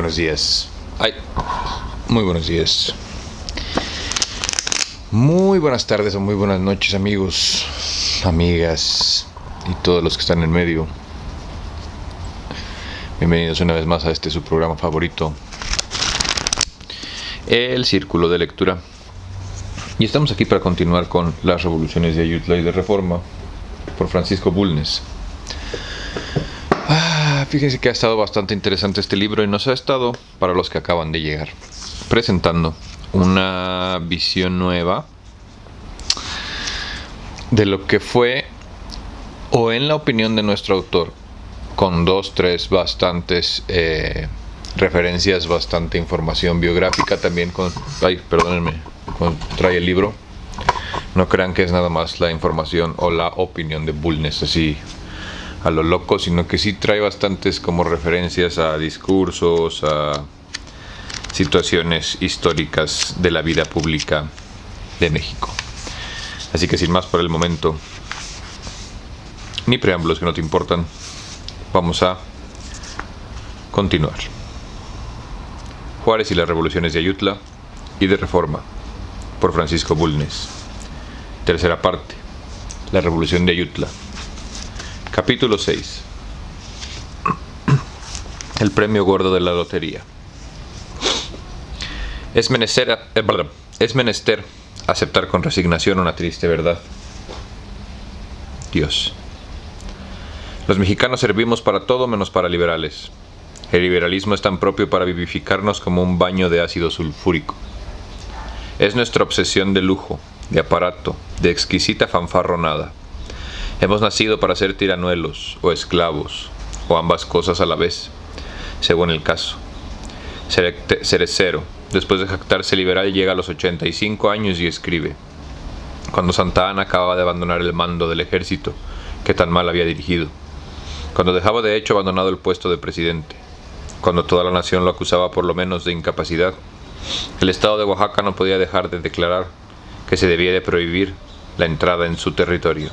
buenos días. Muy buenos días. Muy buenas tardes o muy buenas noches, amigos, amigas y todos los que están en medio. Bienvenidos una vez más a su programa favorito, El Círculo de Lectura. Y estamos aquí para continuar con Las Revoluciones de Ayutla y de Reforma, por Francisco Bulnes. Fíjense que ha estado bastante interesante este libro y nos ha estado, para los que acaban de llegar, presentando una visión nueva de lo que fue, o en la opinión de nuestro autor, con bastantes referencias, bastante información biográfica también trae el libro. No crean que es nada más la información o la opinión de Bulnes así a lo loco, sino que sí trae bastantes como referencias a discursos, a situaciones históricas de la vida pública de México. Así que sin más por el momento, ni preámbulos que no te importan, vamos a continuar. Juárez y las revoluciones de Ayutla y de Reforma, por Francisco Bulnes. Tercera parte, la revolución de Ayutla. Capítulo 6. El premio gordo de la lotería. Es menester aceptar con resignación una triste verdad. Dios. Los mexicanos servimos para todo menos para liberales. El liberalismo es tan propio para vivificarnos como un baño de ácido sulfúrico. Es nuestra obsesión de lujo, de aparato, de exquisita fanfarronada. Hemos nacido para ser tiranuelos o esclavos, o ambas cosas a la vez, según el caso. Cerecero, después de jactarse liberal, llega a los 85 años y escribe: cuando Santa Anna acababa de abandonar el mando del ejército que tan mal había dirigido, cuando dejaba de hecho abandonado el puesto de presidente, cuando toda la nación lo acusaba por lo menos de incapacidad, el estado de Oaxaca no podía dejar de declarar que se debía de prohibir la entrada en su territorio.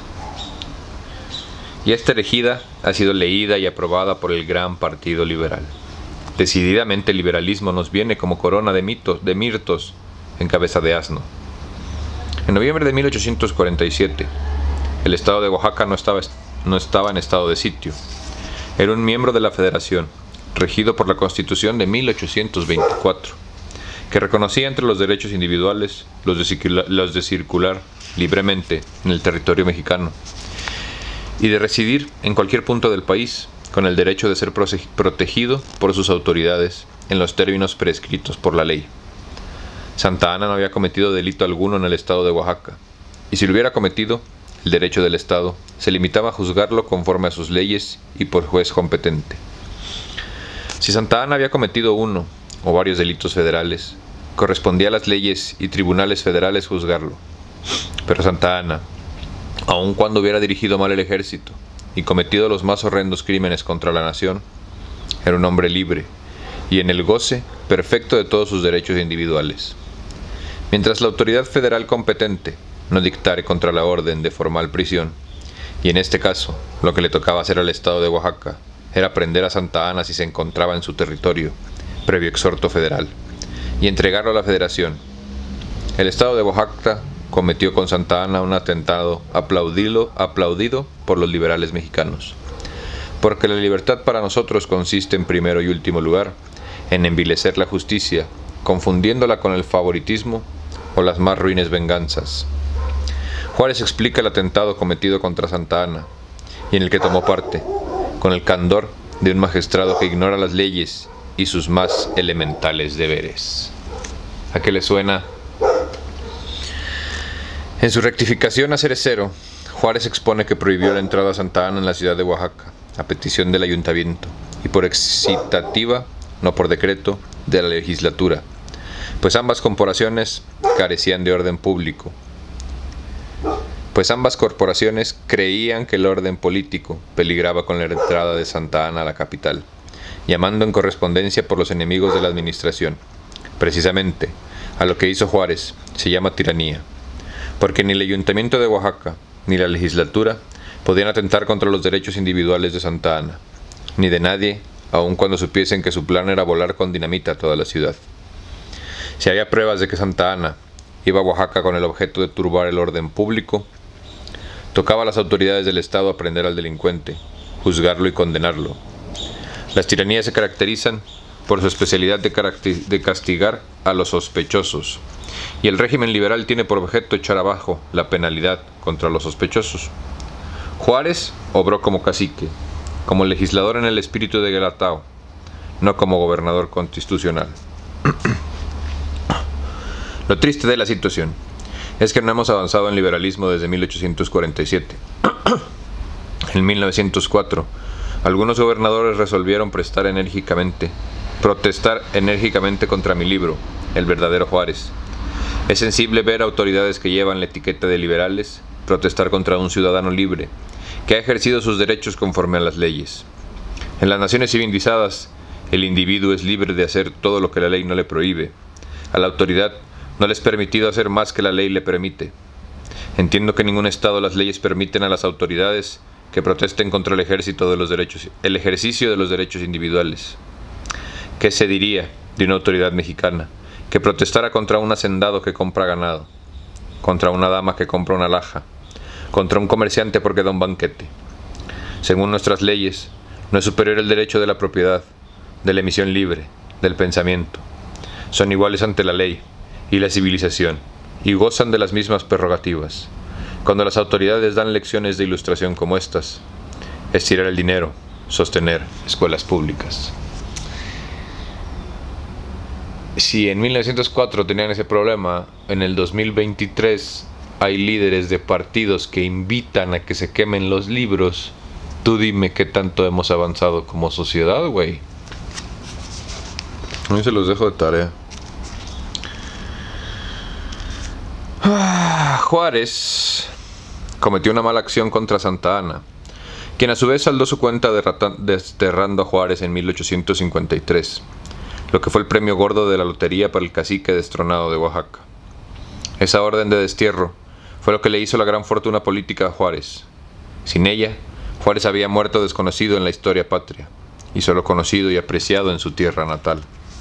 Y esta elegida ha sido leída y aprobada por el gran partido liberal. Decididamente el liberalismo nos viene como corona de mirtos en cabeza de asno. En noviembre de 1847, el estado de Oaxaca no estaba en estado de sitio. Era un miembro de la Federación, regido por la Constitución de 1824, que reconocía entre los derechos individuales los de circular libremente en el territorio mexicano y de residir en cualquier punto del país, con el derecho de ser protegido por sus autoridades en los términos prescritos por la ley. Santa Anna no había cometido delito alguno en el estado de Oaxaca, y si lo hubiera cometido, el derecho del estado se limitaba a juzgarlo conforme a sus leyes y por juez competente. Si Santa Anna había cometido uno o varios delitos federales, correspondía a las leyes y tribunales federales juzgarlo. Pero Santa Anna, aun cuando hubiera dirigido mal el ejército y cometido los más horrendos crímenes contra la nación, era un hombre libre y en el goce perfecto de todos sus derechos individuales. Mientras la autoridad federal competente no dictare contra la orden de formal prisión, y en este caso lo que le tocaba hacer al estado de Oaxaca era prender a Santa Anna si se encontraba en su territorio, previo exhorto federal, y entregarlo a la Federación. El estado de Oaxaca cometió con Santa Anna un atentado aplaudido por los liberales mexicanos, porque la libertad para nosotros consiste en primero y último lugar en envilecer la justicia, confundiéndola con el favoritismo o las más ruines venganzas. Juárez explica el atentado cometido contra Santa Anna, y en el que tomó parte, con el candor de un magistrado que ignora las leyes y sus más elementales deberes. ¿A qué le suena? En su rectificación a Cerecero, Juárez expone que prohibió la entrada a Santa Anna en la ciudad de Oaxaca, a petición del ayuntamiento, y por excitativa, no por decreto, de la legislatura, pues ambas corporaciones carecían de orden público. Pues ambas corporaciones creían que el orden político peligraba con la entrada de Santa Anna a la capital, llamando en correspondencia por los enemigos de la administración. Precisamente, a lo que hizo Juárez se llama tiranía, porque ni el ayuntamiento de Oaxaca ni la legislatura podían atentar contra los derechos individuales de Santa Anna, ni de nadie aun cuando supiesen que su plan era volar con dinamita a toda la ciudad. Si había pruebas de que Santa Anna iba a Oaxaca con el objeto de turbar el orden público, tocaba a las autoridades del Estado aprehender al delincuente, juzgarlo y condenarlo. Las tiranías se caracterizan por su especialidad de castigar a los sospechosos, y el régimen liberal tiene por objeto echar abajo la penalidad contra los sospechosos. Juárez obró como cacique, como legislador en el espíritu de Guelatao, no como gobernador constitucional. Lo triste de la situación es que no hemos avanzado en liberalismo desde 1847. En 1904, algunos gobernadores resolvieron protestar enérgicamente contra mi libro, El verdadero Juárez. Es sensible ver autoridades que llevan la etiqueta de liberales protestar contra un ciudadano libre, que ha ejercido sus derechos conforme a las leyes. En las naciones civilizadas, el individuo es libre de hacer todo lo que la ley no le prohíbe. A la autoridad no les es permitido hacer más que la ley le permite. Entiendo que en ningún estado las leyes permiten a las autoridades que protesten contra el ejercicio de los derechos individuales. ¿Qué se diría de una autoridad mexicana que protestara contra un hacendado que compra ganado, contra una dama que compra una alhaja, contra un comerciante porque da un banquete? Según nuestras leyes, no es superior el derecho de la propiedad, de la emisión libre, del pensamiento. Son iguales ante la ley y la civilización, y gozan de las mismas prerrogativas. Cuando las autoridades dan lecciones de ilustración como estas, es tirar el dinero, sostener escuelas públicas. Si en 1904 tenían ese problema, en el 2023 hay líderes de partidos que invitan a que se quemen los libros. Tú dime qué tanto hemos avanzado como sociedad, güey. A mí se los dejo de tarea. Juárez cometió una mala acción contra Santa Anna, quien a su vez saldó su cuenta desterrando a Juárez en 1853, lo que fue el premio gordo de la lotería para el cacique destronado de Oaxaca. Esa orden de destierro fue lo que le hizo la gran fortuna política a Juárez. Sin ella, Juárez había muerto desconocido en la historia patria, y solo conocido y apreciado en su tierra natal.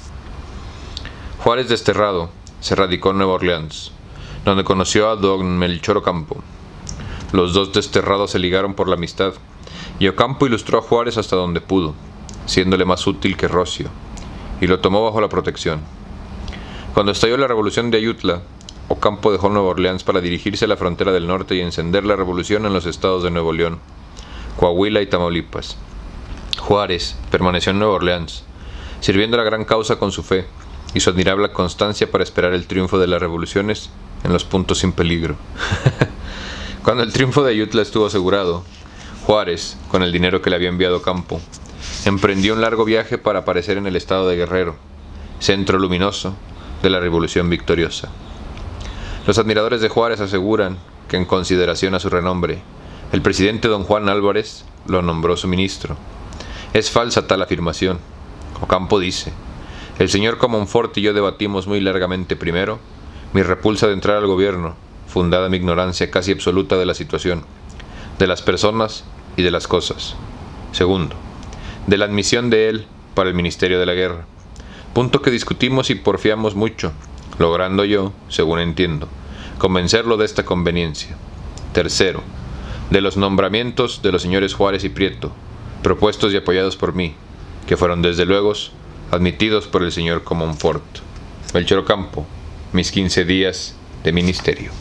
Juárez desterrado se radicó en Nueva Orleans, donde conoció a don Melchor Ocampo. Los dos desterrados se ligaron por la amistad, y Ocampo ilustró a Juárez hasta donde pudo, siéndole más útil que Rocio, y lo tomó bajo la protección. Cuando estalló la revolución de Ayutla, Ocampo dejó Nueva Orleans para dirigirse a la frontera del norte y encender la revolución en los estados de Nuevo León, Coahuila y Tamaulipas. Juárez permaneció en Nueva Orleans, sirviendo a la gran causa con su fe y su admirable constancia para esperar el triunfo de las revoluciones en los puntos sin peligro. Cuando el triunfo de Ayutla estuvo asegurado, Juárez, con el dinero que le había enviado Ocampo, emprendió un largo viaje para aparecer en el estado de Guerrero, centro luminoso de la revolución victoriosa. Los admiradores de Juárez aseguran que, en consideración a su renombre, el presidente don Juan Álvarez lo nombró su ministro. Es falsa tal afirmación. Ocampo dice: el señor Comonfort y yo debatimos muy largamente, primero, mi repulsa de entrar al gobierno, fundada mi ignorancia casi absoluta de la situación, de las personas y de las cosas. Segundo, de la admisión de él para el Ministerio de la Guerra, punto que discutimos y porfiamos mucho, logrando yo, según entiendo, convencerlo de esta conveniencia. Tercero, de los nombramientos de los señores Juárez y Prieto, propuestos y apoyados por mí, que fueron desde luego admitidos por el señor Comonfort. Melchor Ocampo, mis 15 días de ministerio.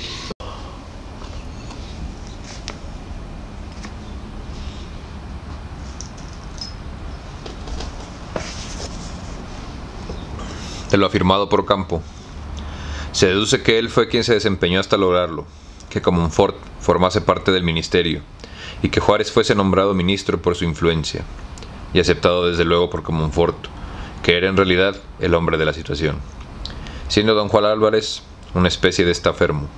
De lo afirmado por Ocampo, se deduce que él fue quien se desempeñó hasta lograrlo, que Comonfort formase parte del ministerio, y que Juárez fuese nombrado ministro por su influencia, y aceptado desde luego por Comonfort, que era en realidad el hombre de la situación, siendo don Juan Álvarez una especie de estafermo.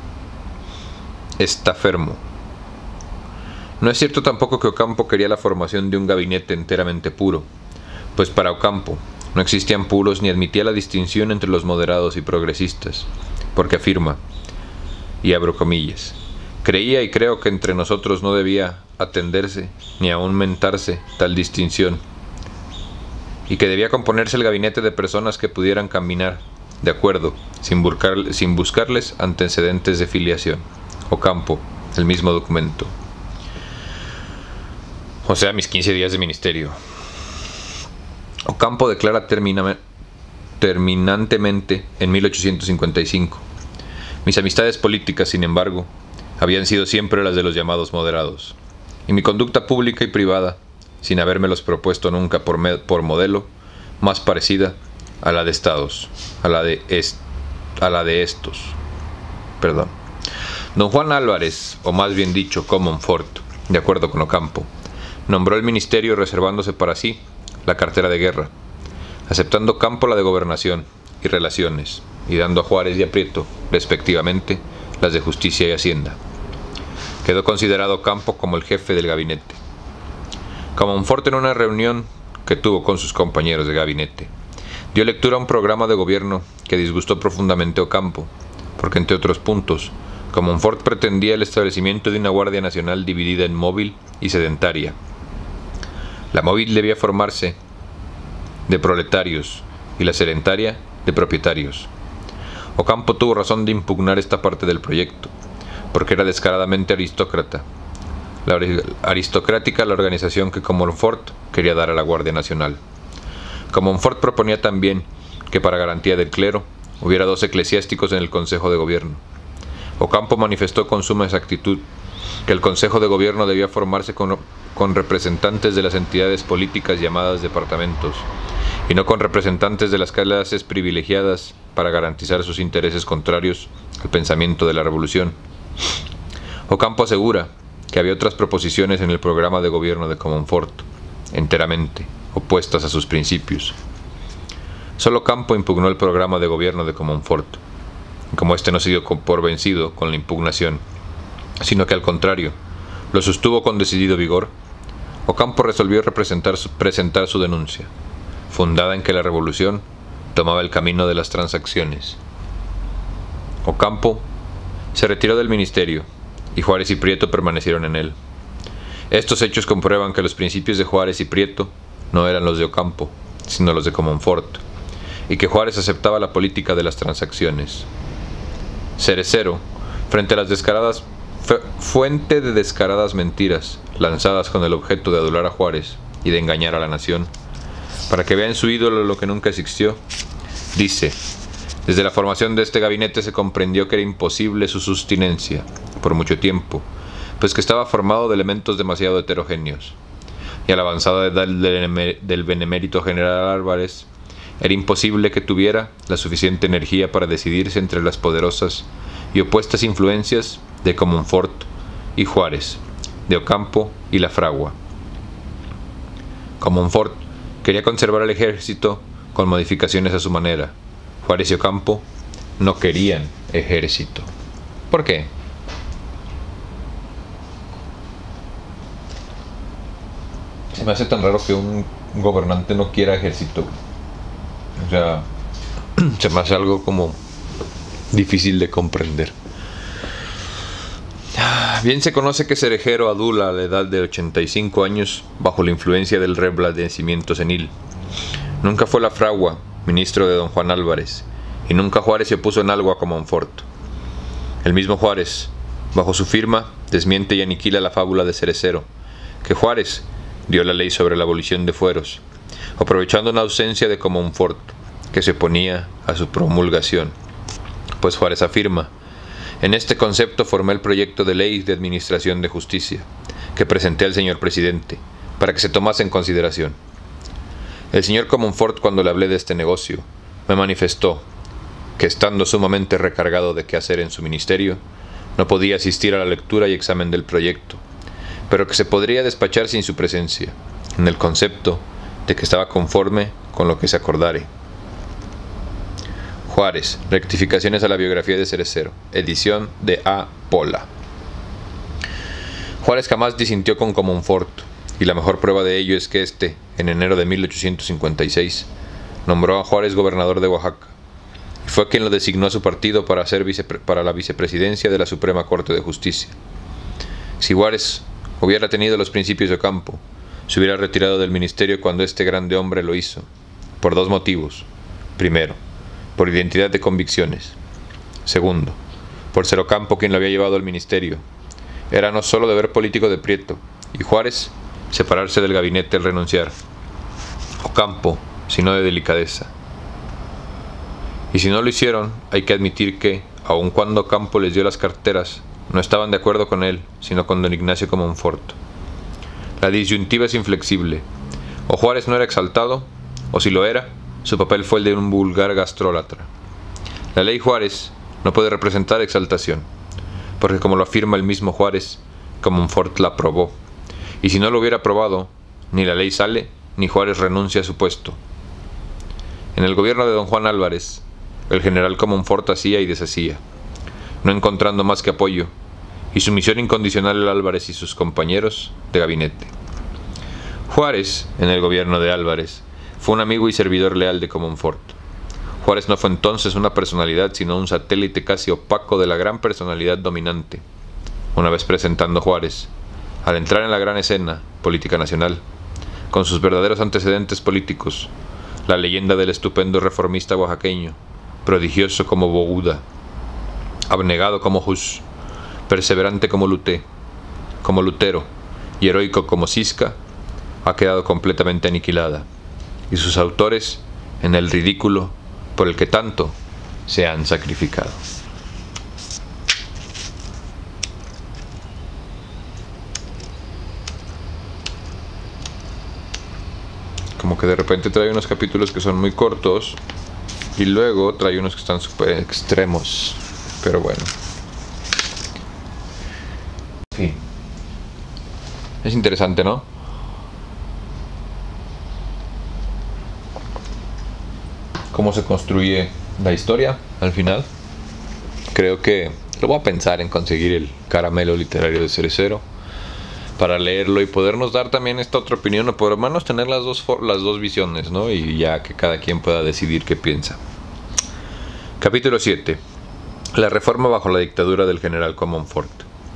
No es cierto tampoco que Ocampo quería la formación de un gabinete enteramente puro, pues para Ocampo no existían puros ni admitía la distinción entre los moderados y progresistas, porque afirma, y abro comillas, creía y creo que entre nosotros no debía atenderse ni aun mentarse tal distinción, y que debía componerse el gabinete de personas que pudieran caminar de acuerdo, sin buscarles antecedentes de filiación. Ocampo, el mismo documento. O sea, mis 15 días de ministerio. Ocampo declara terminantemente en 1855: mis amistades políticas, sin embargo, habían sido siempre las de los llamados moderados, y mi conducta pública y privada, sin habérmelos propuesto nunca por modelo, más parecida a la de estos. Don Juan Álvarez, o más bien dicho, Comonfort, de acuerdo con Ocampo, nombró el ministerio reservándose para sí la cartera de guerra, aceptando Ocampo la de gobernación y relaciones, y dando a Juárez y a Prieto, respectivamente, las de justicia y hacienda. Quedó considerado Ocampo como el jefe del gabinete. Comonfort, en una reunión que tuvo con sus compañeros de gabinete, dio lectura a un programa de gobierno que disgustó profundamente a Ocampo, porque entre otros puntos, Comonfort pretendía el establecimiento de una Guardia Nacional dividida en móvil y sedentaria. La móvil debía formarse de proletarios y la sedentaria de propietarios. Ocampo tuvo razón de impugnar esta parte del proyecto, porque era descaradamente aristócrata. Aristocrática la organización que Comonfort quería dar a la Guardia Nacional. Comonfort proponía también que, para garantía del clero, hubiera 2 eclesiásticos en el Consejo de Gobierno. Ocampo manifestó con suma exactitud que el Consejo de Gobierno debía formarse con representantes de las entidades políticas llamadas departamentos, y no con representantes de las clases privilegiadas para garantizar sus intereses contrarios al pensamiento de la revolución. Ocampo asegura que había otras proposiciones en el programa de gobierno de Comonfort, enteramente opuestas a sus principios. Solo Ocampo impugnó el programa de gobierno de Comonfort. Como éste no se dio por vencido con la impugnación, sino que al contrario, lo sostuvo con decidido vigor, Ocampo resolvió presentar su denuncia, fundada en que la revolución tomaba el camino de las transacciones. Ocampo se retiró del ministerio, y Juárez y Prieto permanecieron en él. Estos hechos comprueban que los principios de Juárez y Prieto no eran los de Ocampo, sino los de Comonfort, y que Juárez aceptaba la política de las transacciones. Cerecero, frente a las fuente de descaradas mentiras lanzadas con el objeto de adular a Juárez y de engañar a la nación, para que vea en su ídolo lo que nunca existió, dice: desde la formación de este gabinete se comprendió que era imposible su sustinencia por mucho tiempo, pues que estaba formado de elementos demasiado heterogéneos, y a la avanzada edad del benemérito general Álvarez era imposible que tuviera la suficiente energía para decidirse entre las poderosas y opuestas influencias de Comonfort y Juárez, de Ocampo y la fragua. Comonfort quería conservar el ejército con modificaciones a su manera. Juárez y Ocampo no querían ejército. ¿Por qué? Se me hace tan raro que un gobernante no quiera ejército. O sea, se me hace algo como difícil de comprender. Bien se conoce que Cerejero adula a la edad de 85 años bajo la influencia del reblandecimiento senil. Nunca fue la fragua ministro de don Juan Álvarez, y nunca Juárez se opuso en algo a Comonfort. El mismo Juárez, bajo su firma, desmiente y aniquila la fábula de Cerecero, que Juárez dio la ley sobre la abolición de fueros, aprovechando una ausencia de Comonfort, que se oponía a su promulgación. Pues Juárez afirma: en este concepto formé el proyecto de ley de administración de justicia, que presenté al señor presidente, para que se tomase en consideración. El señor Comonfort, cuando le hablé de este negocio, me manifestó que, estando sumamente recargado de qué hacer en su ministerio, no podía asistir a la lectura y examen del proyecto, pero que se podría despachar sin su presencia, en el concepto de que estaba conforme con lo que se acordare. Juárez, rectificaciones a la biografía de Cerecero, edición de A. Pola. Juárez jamás disintió con Comonfort, y la mejor prueba de ello es que éste, en enero de 1856, nombró a Juárez gobernador de Oaxaca, y fue quien lo designó a su partido para la vicepresidencia de la Suprema Corte de Justicia. Si Juárez hubiera tenido los principios de Ocampo, se hubiera retirado del ministerio cuando este grande hombre lo hizo, por dos motivos. Primero, por identidad de convicciones. Segundo, por ser Ocampo quien lo había llevado al ministerio. Era no solo deber político de Prieto y Juárez separarse del gabinete al renunciar. Ocampo, sino de delicadeza. Y si no lo hicieron, hay que admitir que, aun cuando Ocampo les dio las carteras, no estaban de acuerdo con él, sino con don Ignacio Comonfort. La disyuntiva es inflexible. O Juárez no era exaltado, o si lo era, su papel fue el de un vulgar gastrólatra. La ley Juárez no puede representar exaltación, porque como lo afirma el mismo Juárez, Comonfort la aprobó. Y si no lo hubiera aprobado, ni la ley sale, ni Juárez renuncia a su puesto. En el gobierno de don Juan Álvarez, el general Comonfort hacía y deshacía, no encontrando más que apoyo, y sumisión incondicional a Álvarez y sus compañeros de gabinete. Juárez, en el gobierno de Álvarez, fue un amigo y servidor leal de Comonfort. Juárez no fue entonces una personalidad, sino un satélite casi opaco de la gran personalidad dominante. Una vez presentando Juárez, al entrar en la gran escena política nacional, con sus verdaderos antecedentes políticos, la leyenda del estupendo reformista oaxaqueño, prodigioso como Bouda, abnegado como Hus, perseverante como Lutero y heroico como Cisca, ha quedado completamente aniquilada, y sus autores en el ridículo por el que tanto se han sacrificado. Como que de repente trae unos capítulos que son muy cortos y luego trae unos que están súper extremos, pero bueno. En fin. Es interesante, ¿no? Cómo se construye la historia al final. Creo que lo voy a pensar en conseguir el caramelo literario de Cerecero para leerlo y podernos dar también esta otra opinión, o por lo menos tener las dos visiones, ¿no? Y ya que cada quien pueda decidir qué piensa. Capítulo 7. La reforma bajo la dictadura del general Comonfort.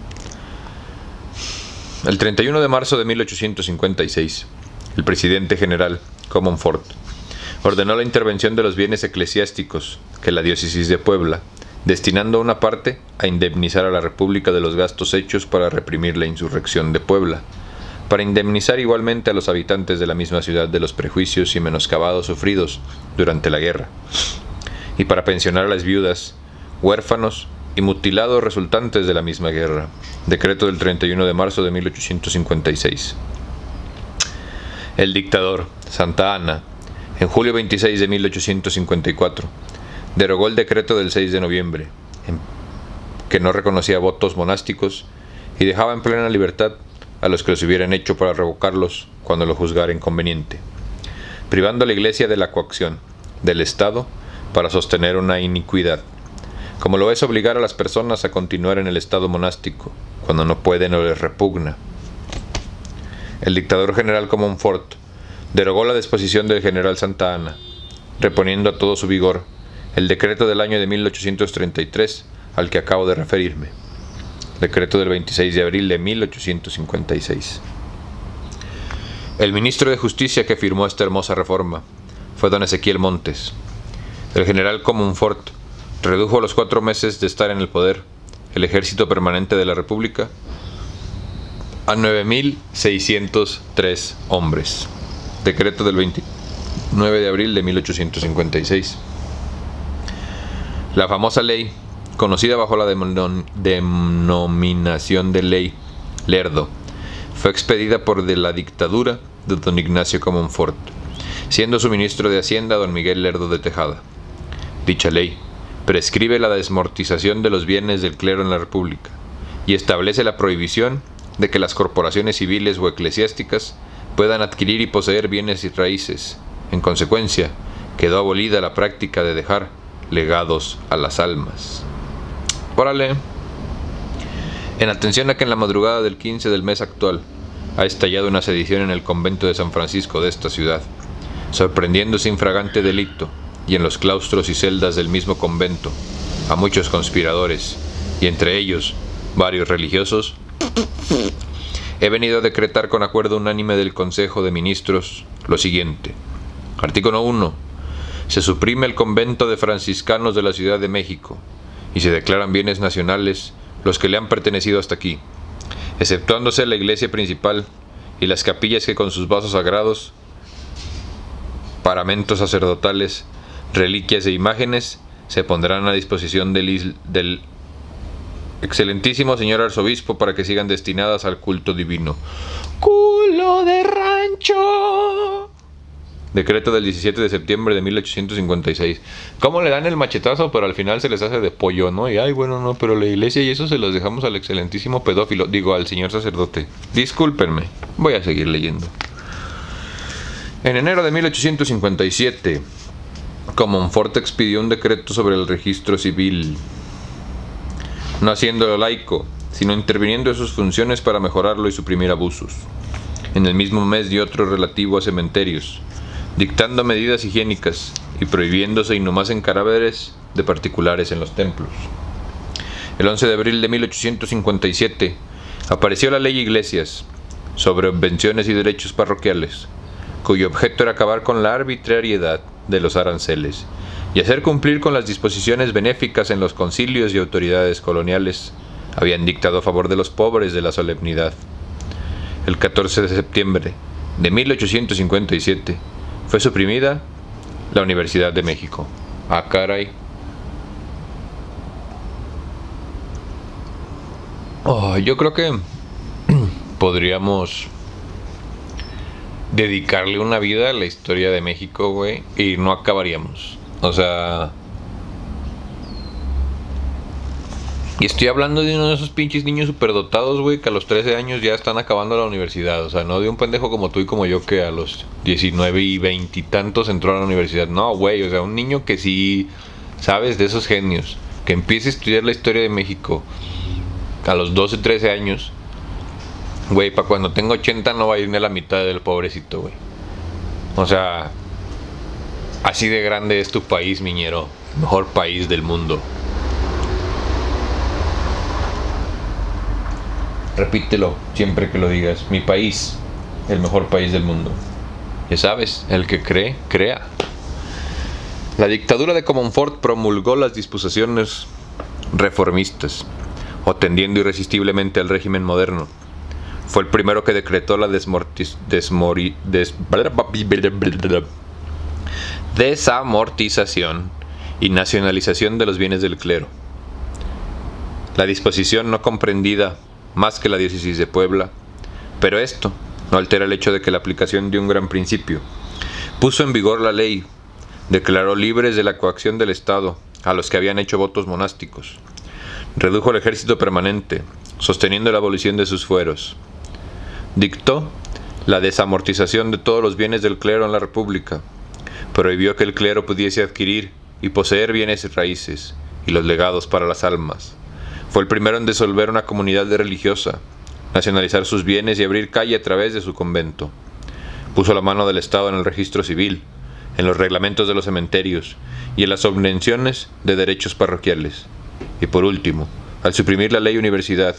El 31 de marzo de 1856, el presidente general Comonfort ordenó la intervención de los bienes eclesiásticos que la diócesis de Puebla, destinando una parte a indemnizar a la República de los gastos hechos para reprimir la insurrección de Puebla, para indemnizar igualmente a los habitantes de la misma ciudad de los prejuicios y menoscabados sufridos durante la guerra, y para pensionar a las viudas, huérfanos y mutilados resultantes de la misma guerra. Decreto del 31 de marzo de 1856. El dictador, Santa Anna, en julio 26 de 1854, derogó el decreto del 6 de noviembre, que no reconocía votos monásticos y dejaba en plena libertad a los que los hubieran hecho para revocarlos cuando lo juzgara inconveniente, privando a la Iglesia de la coacción del Estado para sostener una iniquidad, como lo es obligar a las personas a continuar en el estado monástico cuando no pueden o les repugna. El dictador general Comonfort derogó la disposición del general Santa Anna, reponiendo a todo su vigor el decreto del año de 1833 al que acabo de referirme, decreto del 26 de abril de 1856. El ministro de Justicia que firmó esta hermosa reforma fue don Ezequiel Montes. El general Comonfort redujo a los 4 meses de estar en el poder el ejército permanente de la República a 9.603 hombres. Decreto del 29 de abril de 1856. La famosa ley, conocida bajo la denominación de ley Lerdo, fue expedida por la dictadura de don Ignacio Comonfort, siendo su ministro de Hacienda don Miguel Lerdo de Tejada. Dicha ley prescribe la desmortización de los bienes del clero en la República y establece la prohibición de que las corporaciones civiles o eclesiásticas puedan adquirir y poseer bienes y raíces. En consecuencia, quedó abolida la práctica de dejar legados a las almas. Órale. En atención a que en la madrugada del 15 del mes actual ha estallado una sedición en el convento de San Francisco de esta ciudad, sorprendiendo sin fragante delito, y en los claustros y celdas del mismo convento, a muchos conspiradores, y entre ellos varios religiosos, he venido a decretar con acuerdo unánime del Consejo de Ministros lo siguiente. Artículo 1. Se suprime el convento de franciscanos de la Ciudad de México y se declaran bienes nacionales los que le han pertenecido hasta aquí, exceptuándose la iglesia principal y las capillas que con sus vasos sagrados, paramentos sacerdotales, reliquias e imágenes se pondrán a disposición del excelentísimo señor arzobispo para que sigan destinadas al culto divino. ¡Culo de rancho! Decreto del 17 de septiembre de 1856. ¿Cómo le dan el machetazo? Pero al final se les hace de pollo, ¿no? Y ay, bueno, no, pero la iglesia y eso se los dejamos al excelentísimo pedófilo. Digo, al señor sacerdote. Discúlpenme, voy a seguir leyendo. En enero de 1857, Comonfort expidió un decreto sobre el registro civil, no haciéndolo laico, sino interviniendo en sus funciones para mejorarlo y suprimir abusos. En el mismo mes dio otro relativo a cementerios, dictando medidas higiénicas y prohibiéndose inhumarse cadáveres de particulares en los templos. El 11 de abril de 1857 apareció la Ley Iglesias sobre obvenciones y derechos parroquiales, cuyo objeto era acabar con la arbitrariedad de los aranceles y hacer cumplir con las disposiciones benéficas en los concilios y autoridades coloniales habían dictado a favor de los pobres de la solemnidad. El 14 de septiembre de 1857 fue suprimida la Universidad de México. Ah, caray. Yo creo que podríamos dedicarle una vida a la historia de México, güey, y no acabaríamos. O sea, y estoy hablando de uno de esos pinches niños superdotados, güey, que a los 13 años ya están acabando la universidad. O sea, no de un pendejo como tú y como yo que a los 19 y 20 y tantos entró a la universidad. No, güey, o sea, un niño que sí, sabes, de esos genios, que empiece a estudiar la historia de México a los 12, 13 años. Güey, para cuando tenga 80 no va a ir ni a la mitad del pobrecito, güey. O sea, así de grande es tu país, miñero. Mejor país del mundo. Repítelo siempre que lo digas. Mi país, el mejor país del mundo. Ya sabes, el que cree, crea. La dictadura de Comonfort promulgó las disposiciones reformistas, atendiendo irresistiblemente al régimen moderno. Fue el primero que decretó la desamortización y nacionalización de los bienes del clero. La disposición no comprendida más que la diócesis de Puebla, pero esto no altera el hecho de que la aplicación de un gran principio puso en vigor la ley, declaró libres de la coacción del Estado a los que habían hecho votos monásticos, redujo el ejército permanente, sosteniendo la abolición de sus fueros, dictó la desamortización de todos los bienes del clero en la República, prohibió que el clero pudiese adquirir y poseer bienes raíces y los legados para las almas. Fue el primero en disolver una comunidad religiosa, nacionalizar sus bienes y abrir calle a través de su convento. Puso la mano del Estado en el registro civil, en los reglamentos de los cementerios y en las obvenciones de derechos parroquiales. Y por último, al suprimir la universidad,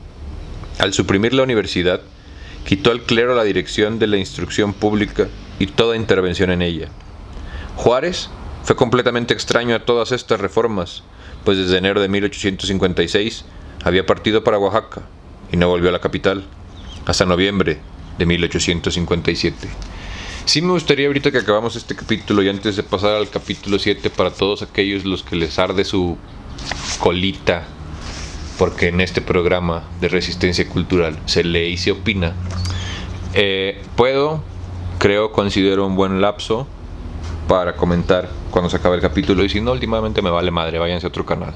quitó al clero la dirección de la instrucción pública y toda intervención en ella. Juárez fue completamente extraño a todas estas reformas, pues desde enero de 1856 había partido para Oaxaca y no volvió a la capital hasta noviembre de 1857. Sí me gustaría, ahorita que acabamos este capítulo y antes de pasar al capítulo 7, para todos aquellos los que les arde su colita, porque en este programa de Resistencia Cultural se lee y se opina, considero un buen lapso para comentar cuando se acabe el capítulo, y si no, últimamente me vale madre, váyanse a otro canal.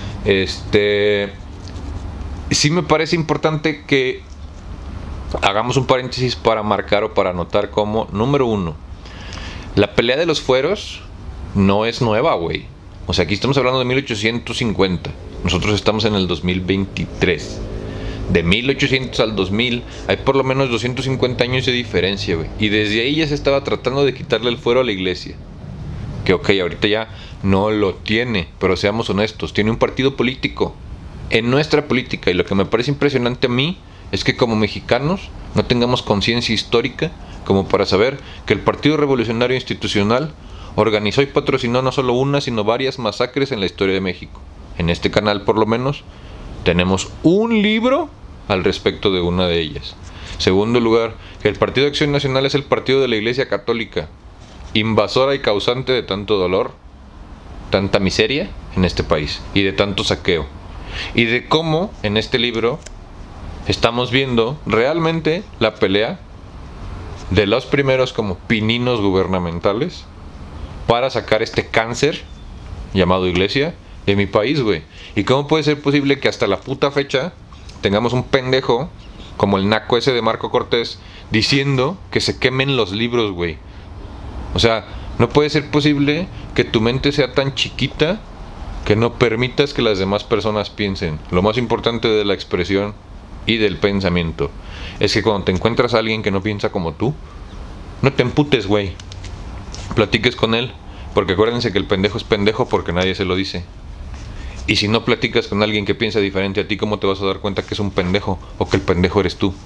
Sí me parece importante que hagamos un paréntesis para marcar o para anotar como, número 1, la pelea de los fueros no es nueva, güey. O sea, aquí estamos hablando de 1850, nosotros estamos en el 2023. De 1800 al 2000 hay por lo menos 250 años de diferencia, güey. Y desde ahí ya se estaba tratando de quitarle el fuero a la iglesia. Que ok, ahorita ya no lo tiene, pero seamos honestos, tiene un partido político en nuestra política. Y lo que me parece impresionante a mí es que como mexicanos no tengamos conciencia histórica como para saber que el Partido Revolucionario Institucional organizó y patrocinó no solo una, sino varias masacres en la historia de México. En este canal, por lo menos, tenemos un libro al respecto de una de ellas. Segundo lugar, que el Partido de Acción Nacional es el partido de la Iglesia Católica, invasora y causante de tanto dolor, tanta miseria en este país y de tanto saqueo. Y de cómo en este libro estamos viendo realmente la pelea de los primeros como pininos gubernamentales para sacar este cáncer llamado Iglesia de mi país, güey. ¿Y cómo puede ser posible que hasta la puta fecha tengamos un pendejo como el naco ese de Marco Cortés diciendo que se quemen los libros, güey? O sea, no puede ser posible que tu mente sea tan chiquita que no permitas que las demás personas piensen. Lo más importante de la expresión y del pensamiento es que cuando te encuentras a alguien que no piensa como tú, no te emputes, güey. Platiques con él, porque acuérdense que el pendejo es pendejo porque nadie se lo dice. Y si no platicas con alguien que piensa diferente a ti, ¿cómo te vas a dar cuenta que es un pendejo o que el pendejo eres tú?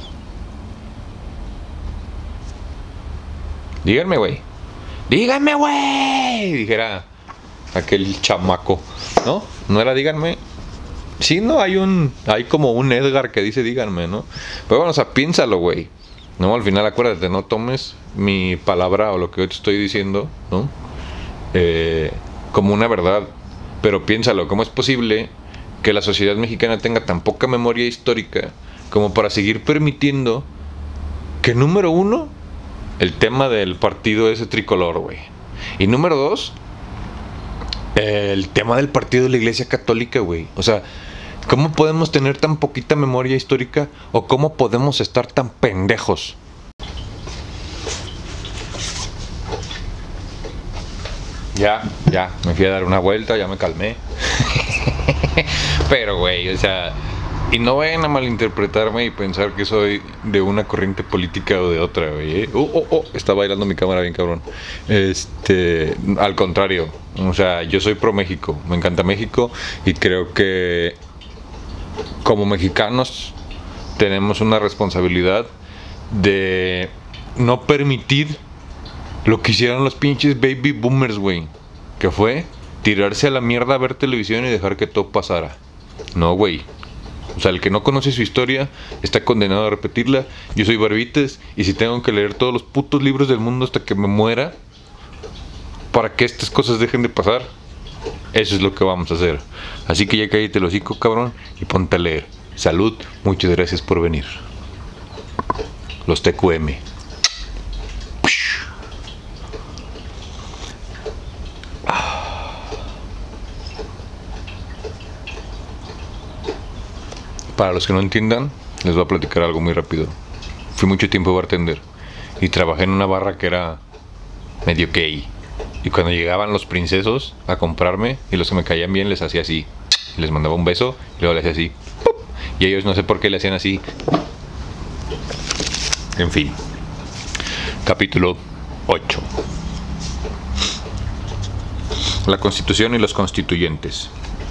Díganme, güey. Díganme, güey, dijera aquel chamaco, ¿no? No era díganme. Sí, no, hay como un Edgar que dice díganme, ¿no? Pero bueno, o sea, piénsalo, güey. No, al final acuérdate, no tomes mi palabra o lo que yo te estoy diciendo, ¿no? Como una verdad. Pero piénsalo, ¿cómo es posible que la sociedad mexicana tenga tan poca memoria histórica como para seguir permitiendo que, número uno, el tema del partido ese tricolor, güey? Y número dos, el tema del partido de la Iglesia Católica, güey. O sea, ¿cómo podemos tener tan poquita memoria histórica o cómo podemos estar tan pendejos? Ya, me fui a dar una vuelta, ya me calmé. Pero, güey, o sea, y no vayan a malinterpretarme y pensar que soy de una corriente política o de otra, güey. Está bailando mi cámara bien cabrón. Al contrario, o sea, yo soy pro México, me encanta México y creo que como mexicanos tenemos una responsabilidad de no permitir lo que hicieron los pinches baby boomers, güey. Que fue tirarse a la mierda a ver televisión y dejar que todo pasara. No, güey. O sea, el que no conoce su historia está condenado a repetirla. Yo soy Barbitas y si tengo que leer todos los putos libros del mundo hasta que me muera para que estas cosas dejen de pasar, eso es lo que vamos a hacer. Así que ya cállate el hocico, cabrón, y ponte a leer. Salud, muchas gracias por venir. Los TQM. Para los que no entiendan, les voy a platicar algo muy rápido. Fui mucho tiempo bartender y trabajé en una barra que era medio gay. Y cuando llegaban los princesos a comprarme y los que me caían bien les hacía así. Y les mandaba un beso y luego les hacía así. ¡Pup! Y ellos no sé por qué le hacían así. En fin. Capítulo 8. La Constitución y los constituyentes.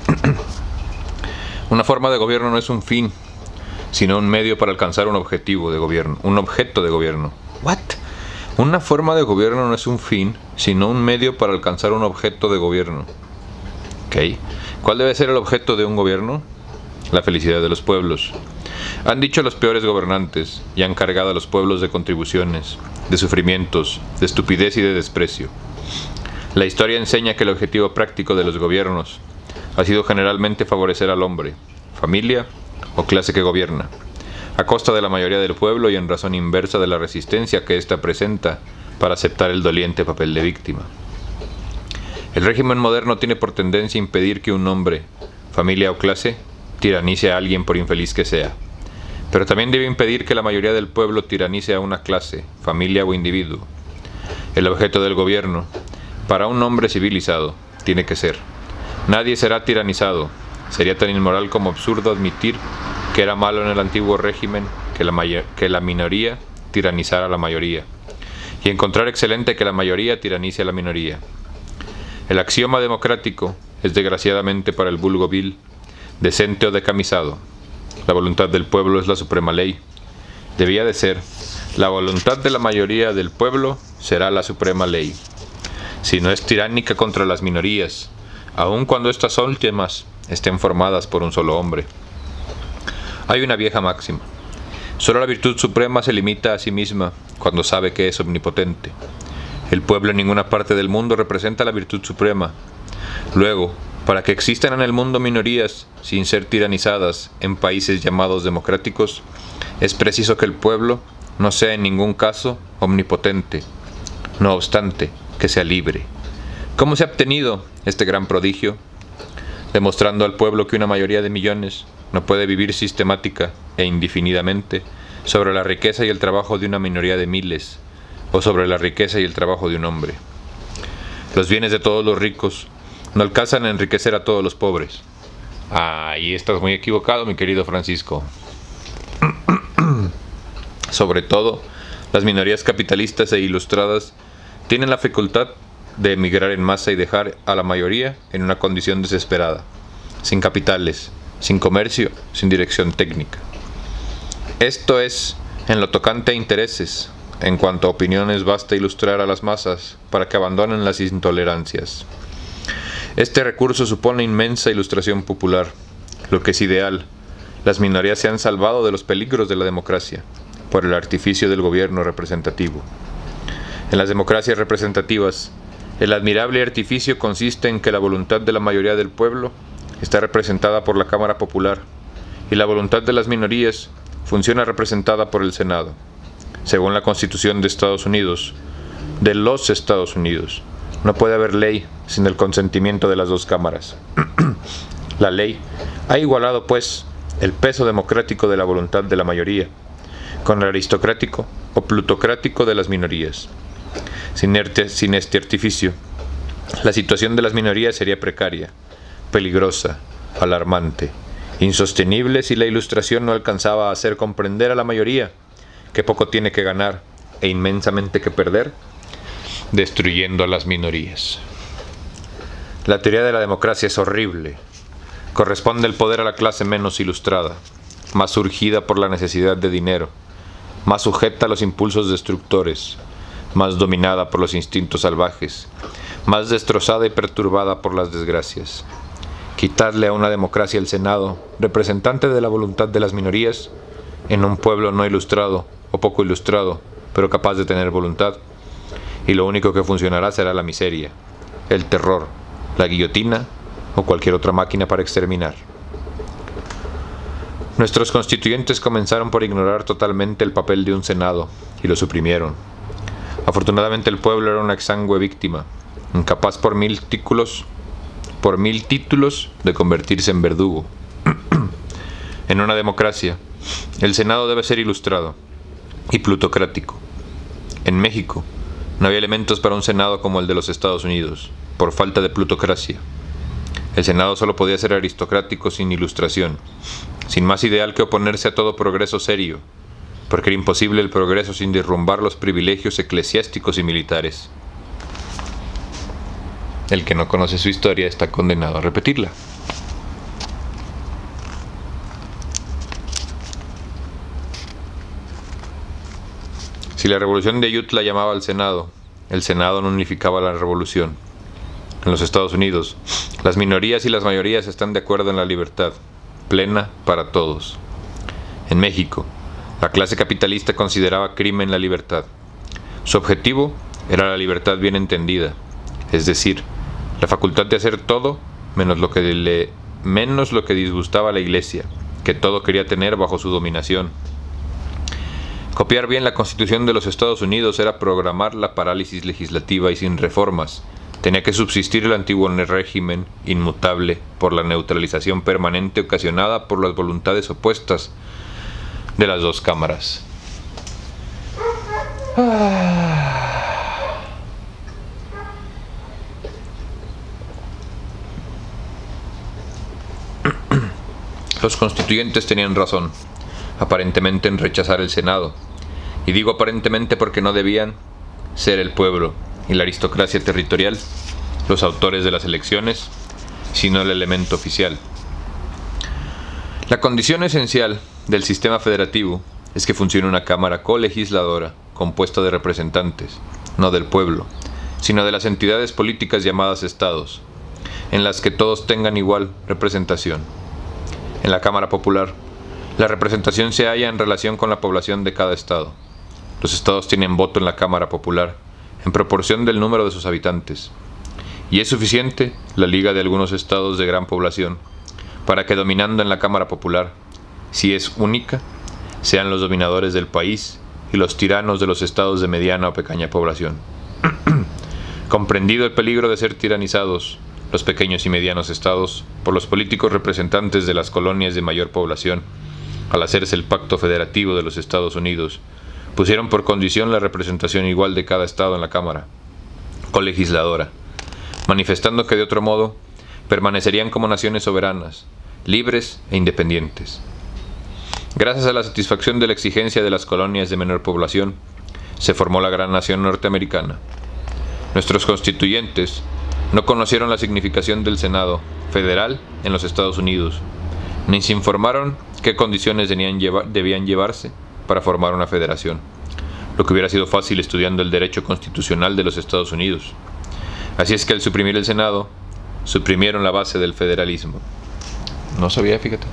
Una forma de gobierno no es un fin, sino un medio para alcanzar un objetivo de gobierno, un objeto de gobierno. ¿What? Una forma de gobierno no es un fin, sino un medio para alcanzar un objeto de gobierno. ¿Ok? ¿Cuál debe ser el objeto de un gobierno? La felicidad de los pueblos. Han dicho los peores gobernantes y han cargado a los pueblos de contribuciones, de sufrimientos, de estupidez y de desprecio. La historia enseña que el objetivo práctico de los gobiernos ha sido generalmente favorecer al hombre, familia o clase que gobierna, a costa de la mayoría del pueblo y en razón inversa de la resistencia que ésta presenta para aceptar el doliente papel de víctima. El régimen moderno tiene por tendencia impedir que un hombre, familia o clase tiranice a alguien por infeliz que sea, pero también debe impedir que la mayoría del pueblo tiranice a una clase, familia o individuo. El objeto del gobierno, para un hombre civilizado, tiene que ser: nadie será tiranizado. Sería tan inmoral como absurdo admitir que era malo en el antiguo régimen que la minoría tiranizara a la mayoría, y encontrar excelente que la mayoría tiranice a la minoría. El axioma democrático es, desgraciadamente para el vulgo vil, decente o decamisado, La voluntad del pueblo es la suprema ley. Debía de ser: la voluntad de la mayoría del pueblo será la suprema ley. Si no es tiránica contra las minorías, aun cuando estas últimas estén formadas por un solo hombre. Hay una vieja máxima: solo la virtud suprema se limita a sí misma cuando sabe que es omnipotente. El pueblo en ninguna parte del mundo representa la virtud suprema. Luego, para que existan en el mundo minorías sin ser tiranizadas en países llamados democráticos, es preciso que el pueblo no sea en ningún caso omnipotente, no obstante que sea libre. ¿Cómo se ha obtenido este gran prodigio? Demostrando al pueblo que una mayoría de millones no puede vivir sistemática e indefinidamente sobre la riqueza y el trabajo de una minoría de miles, o sobre la riqueza y el trabajo de un hombre. Los bienes de todos los ricos no alcanzan a enriquecer a todos los pobres. Ahí estás muy equivocado, mi querido Francisco. Sobre todo, las minorías capitalistas e ilustradas tienen la facultad de emigrar en masa y dejar a la mayoría en una condición desesperada, sin capitales, sin comercio, sin dirección técnica. Esto es, en lo tocante a intereses. En cuanto a opiniones, basta ilustrar a las masas para que abandonen las intolerancias. Este recurso supone inmensa ilustración popular, lo que es ideal. Las minorías se han salvado de los peligros de la democracia por el artificio del gobierno representativo. En las democracias representativas, el admirable artificio consiste en que la voluntad de la mayoría del pueblo está representada por la Cámara Popular y la voluntad de las minorías funciona representada por el Senado. Según la Constitución de Estados Unidos, de los Estados Unidos, no puede haber ley sin el consentimiento de las dos cámaras. La ley ha igualado, pues, el peso democrático de la voluntad de la mayoría con el aristocrático o plutocrático de las minorías. Sin este artificio, la situación de las minorías sería precaria, peligrosa, alarmante, insostenible si la ilustración no alcanzaba a hacer comprender a la mayoría que poco tiene que ganar e inmensamente que perder, destruyendo a las minorías. La teoría de la democracia es horrible. Corresponde el poder a la clase menos ilustrada, más urgida por la necesidad de dinero, más sujeta a los impulsos destructores, más dominada por los instintos salvajes, más destrozada y perturbada por las desgracias. Quitarle a una democracia el Senado, representante de la voluntad de las minorías, en un pueblo no ilustrado o poco ilustrado, pero capaz de tener voluntad, y lo único que funcionará será la miseria, el terror, la guillotina o cualquier otra máquina para exterminar. Nuestros constituyentes comenzaron por ignorar totalmente el papel de un Senado y lo suprimieron. Afortunadamente el pueblo era una exangüe víctima, incapaz por mil títulos de convertirse en verdugo. En una democracia, el Senado debe ser ilustrado y plutocrático. En México, no había elementos para un Senado como el de los Estados Unidos, por falta de plutocracia. El Senado solo podía ser aristocrático sin ilustración, sin más ideal que oponerse a todo progreso serio, porque era imposible el progreso sin derrumbar los privilegios eclesiásticos y militares. El que no conoce su historia está condenado a repetirla. Si la revolución de Ayutla llamaba al Senado, el Senado no unificaba la revolución. En los Estados Unidos, las minorías y las mayorías están de acuerdo en la libertad plena para todos. En México, la clase capitalista consideraba crimen la libertad. Su objetivo era la libertad bien entendida, es decir, la facultad de hacer todo menos lo que disgustaba a la Iglesia, que todo quería tener bajo su dominación. Copiar bien la Constitución de los Estados Unidos era programar la parálisis legislativa y sin reformas. Tenía que subsistir el antiguo régimen inmutable por la neutralización permanente ocasionada por las voluntades opuestas de las dos cámaras. Los constituyentes tenían razón, aparentemente, en rechazar el Senado. Y digo aparentemente porque no debían ser el pueblo y la aristocracia territorial los autores de las elecciones, sino el elemento oficial. La condición esencial del sistema federativo es que funcione una cámara colegisladora compuesta de representantes, no del pueblo, sino de las entidades políticas llamadas estados, en las que todos tengan igual representación. En la Cámara Popular, la representación se halla en relación con la población de cada estado. Los estados tienen voto en la Cámara Popular en proporción del número de sus habitantes, y es suficiente la liga de algunos estados de gran población para que dominando en la Cámara Popular, si es única, sean los dominadores del país y los tiranos de los estados de mediana o pequeña población. Comprendido el peligro de ser tiranizados los pequeños y medianos estados por los políticos representantes de las colonias de mayor población, al hacerse el pacto federativo de los Estados Unidos, pusieron por condición la representación igual de cada estado en la Cámara colegisladora, manifestando que de otro modo permanecerían como naciones soberanas, libres e independientes. Gracias a la satisfacción de la exigencia de las colonias de menor población, se formó la gran nación norteamericana. Nuestros constituyentes no conocieron la significación del Senado federal en los Estados Unidos, ni se informaron qué condiciones debían llevarse para formar una federación, lo que hubiera sido fácil estudiando el derecho constitucional de los Estados Unidos. Así es que al suprimir el Senado, suprimieron la base del federalismo. No sabía, fíjate.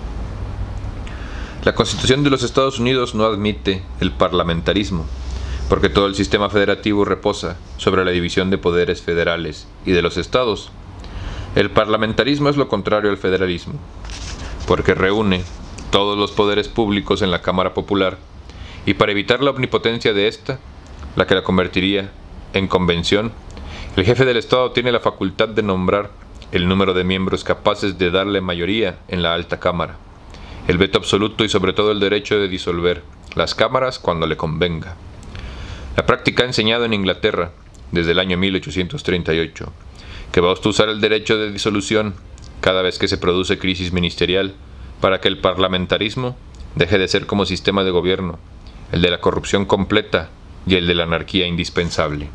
La Constitución de los Estados Unidos no admite el parlamentarismo, porque todo el sistema federativo reposa sobre la división de poderes federales y de los estados. El parlamentarismo es lo contrario al federalismo, porque reúne todos los poderes públicos en la Cámara Popular, y para evitar la omnipotencia de ésta, la que la convertiría en convención, el jefe del Estado tiene la facultad de nombrar el número de miembros capaces de darle mayoría en la alta cámara, el veto absoluto y sobre todo el derecho de disolver las cámaras cuando le convenga. La práctica ha enseñado en Inglaterra, desde el año 1838, que basta usar el derecho de disolución cada vez que se produce crisis ministerial para que el parlamentarismo deje de ser como sistema de gobierno, el de la corrupción completa y el de la anarquía indispensable.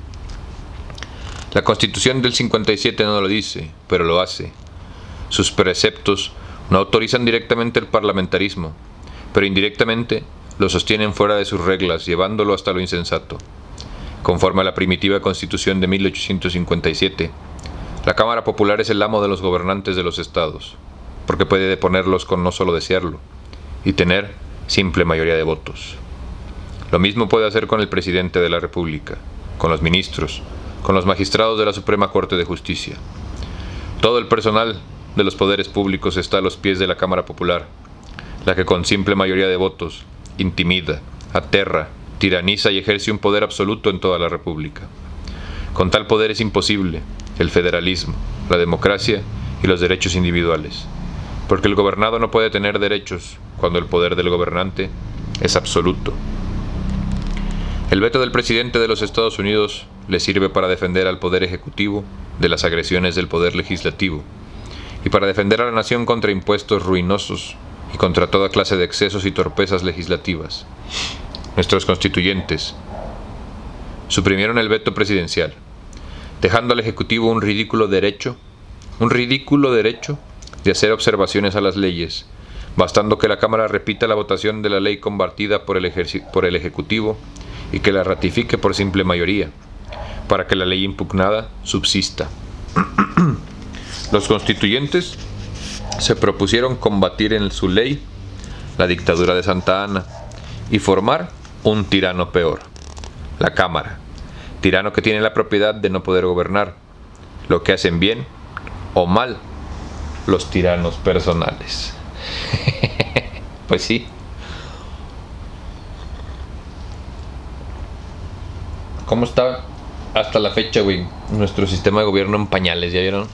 La Constitución del 57 no lo dice, pero lo hace. Sus preceptos no autorizan directamente el parlamentarismo, pero indirectamente lo sostienen fuera de sus reglas, llevándolo hasta lo insensato. Conforme a la primitiva Constitución de 1857, la Cámara Popular es el amo de los gobernantes de los estados, porque puede deponerlos con no solo desearlo, y tener simple mayoría de votos. Lo mismo puede hacer con el presidente de la República, con los ministros, con los magistrados de la Suprema Corte de Justicia. Todo el personal de los poderes públicos está a los pies de la Cámara Popular, la que con simple mayoría de votos intimida, aterra, tiraniza y ejerce un poder absoluto en toda la República. Con tal poder es imposible el federalismo, la democracia y los derechos individuales, porque el gobernado no puede tener derechos cuando el poder del gobernante es absoluto. El veto del presidente de los Estados Unidos le sirve para defender al poder ejecutivo de las agresiones del poder legislativo y para defender a la nación contra impuestos ruinosos y contra toda clase de excesos y torpezas legislativas. Nuestros constituyentes suprimieron el veto presidencial, dejando al Ejecutivo un ridículo derecho de hacer observaciones a las leyes, bastando que la Cámara repita la votación de la ley combatida por el Ejecutivo y que la ratifique por simple mayoría, para que la ley impugnada subsista. Los constituyentes se propusieron combatir en su ley la dictadura de Santa Anna y formar un tirano peor, la Cámara, tirano que tiene la propiedad de no poder gobernar, lo que hacen bien o mal los tiranos personales. Pues sí. ¿Cómo está hasta la fecha, güey, nuestro sistema de gobierno en pañales? ¿Ya vieron?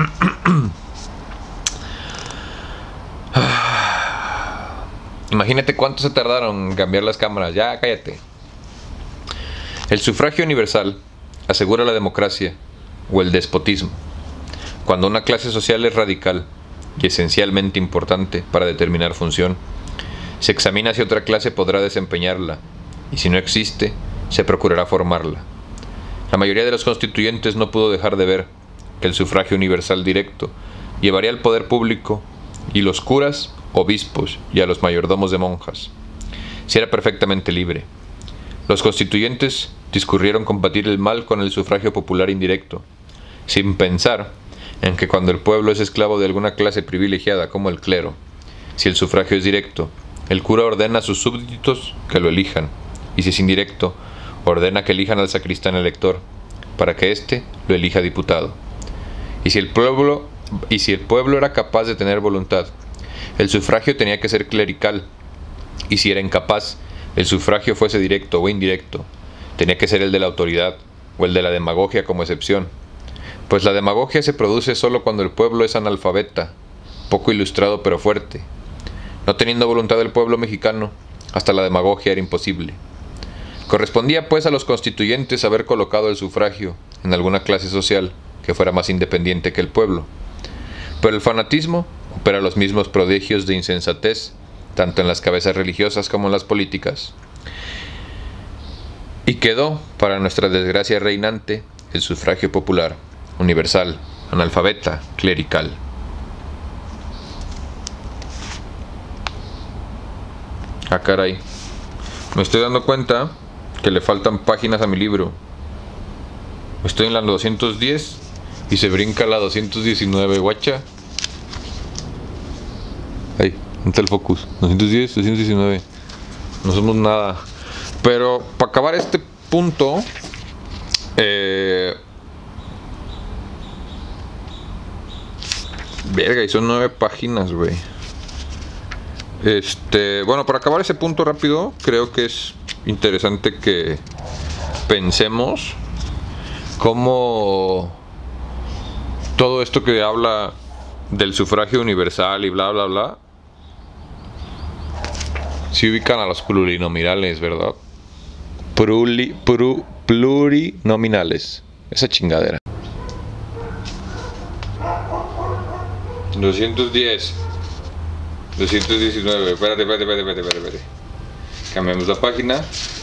Imagínate cuánto se tardaron en cambiar las cámaras. Ya, cállate. El sufragio universal asegura la democracia o el despotismo. Cuando una clase social es radical y esencialmente importante para determinar función, se examina si otra clase podrá desempeñarla, y si no existe, se procurará formarla. La mayoría de los constituyentes no pudo dejar de ver que el sufragio universal directo llevaría al poder público y los curas obispos y a los mayordomos de monjas. Si era perfectamente libre. Los constituyentes discurrieron combatir el mal con el sufragio popular indirecto, sin pensar en que cuando el pueblo es esclavo de alguna clase privilegiada como el clero, si el sufragio es directo, el cura ordena a sus súbditos que lo elijan, y si es indirecto, ordena que elijan al sacristán elector, para que éste lo elija diputado. Y si el pueblo era capaz de tener voluntad, el sufragio tenía que ser clerical, y si era incapaz, el sufragio fuese directo o indirecto, tenía que ser el de la autoridad o el de la demagogia como excepción, pues la demagogia se produce solo cuando el pueblo es analfabeta, poco ilustrado pero fuerte. No teniendo voluntad del pueblo mexicano, hasta la demagogia era imposible. Correspondía pues a los constituyentes haber colocado el sufragio en alguna clase social que fuera más independiente que el pueblo. Pero el fanatismo opera los mismos prodigios de insensatez, tanto en las cabezas religiosas como en las políticas. Y quedó, para nuestra desgracia reinante, el sufragio popular, universal, analfabeta, clerical. Ah, caray. Me estoy dando cuenta que le faltan páginas a mi libro. Estoy en la 210 y se brinca la 219, guacha. Ahí, ¿dónde está el focus? 210, 219. No somos nada. Pero para acabar este punto, verga, y son 9 páginas, güey. Bueno, para acabar ese punto rápido, creo que es interesante que pensemos cómo todo esto que habla del sufragio universal y bla bla bla, se ubican a los plurinominales, ¿verdad? Plurinominales, esa chingadera. 210, 219, espérate. Cambiamos la página.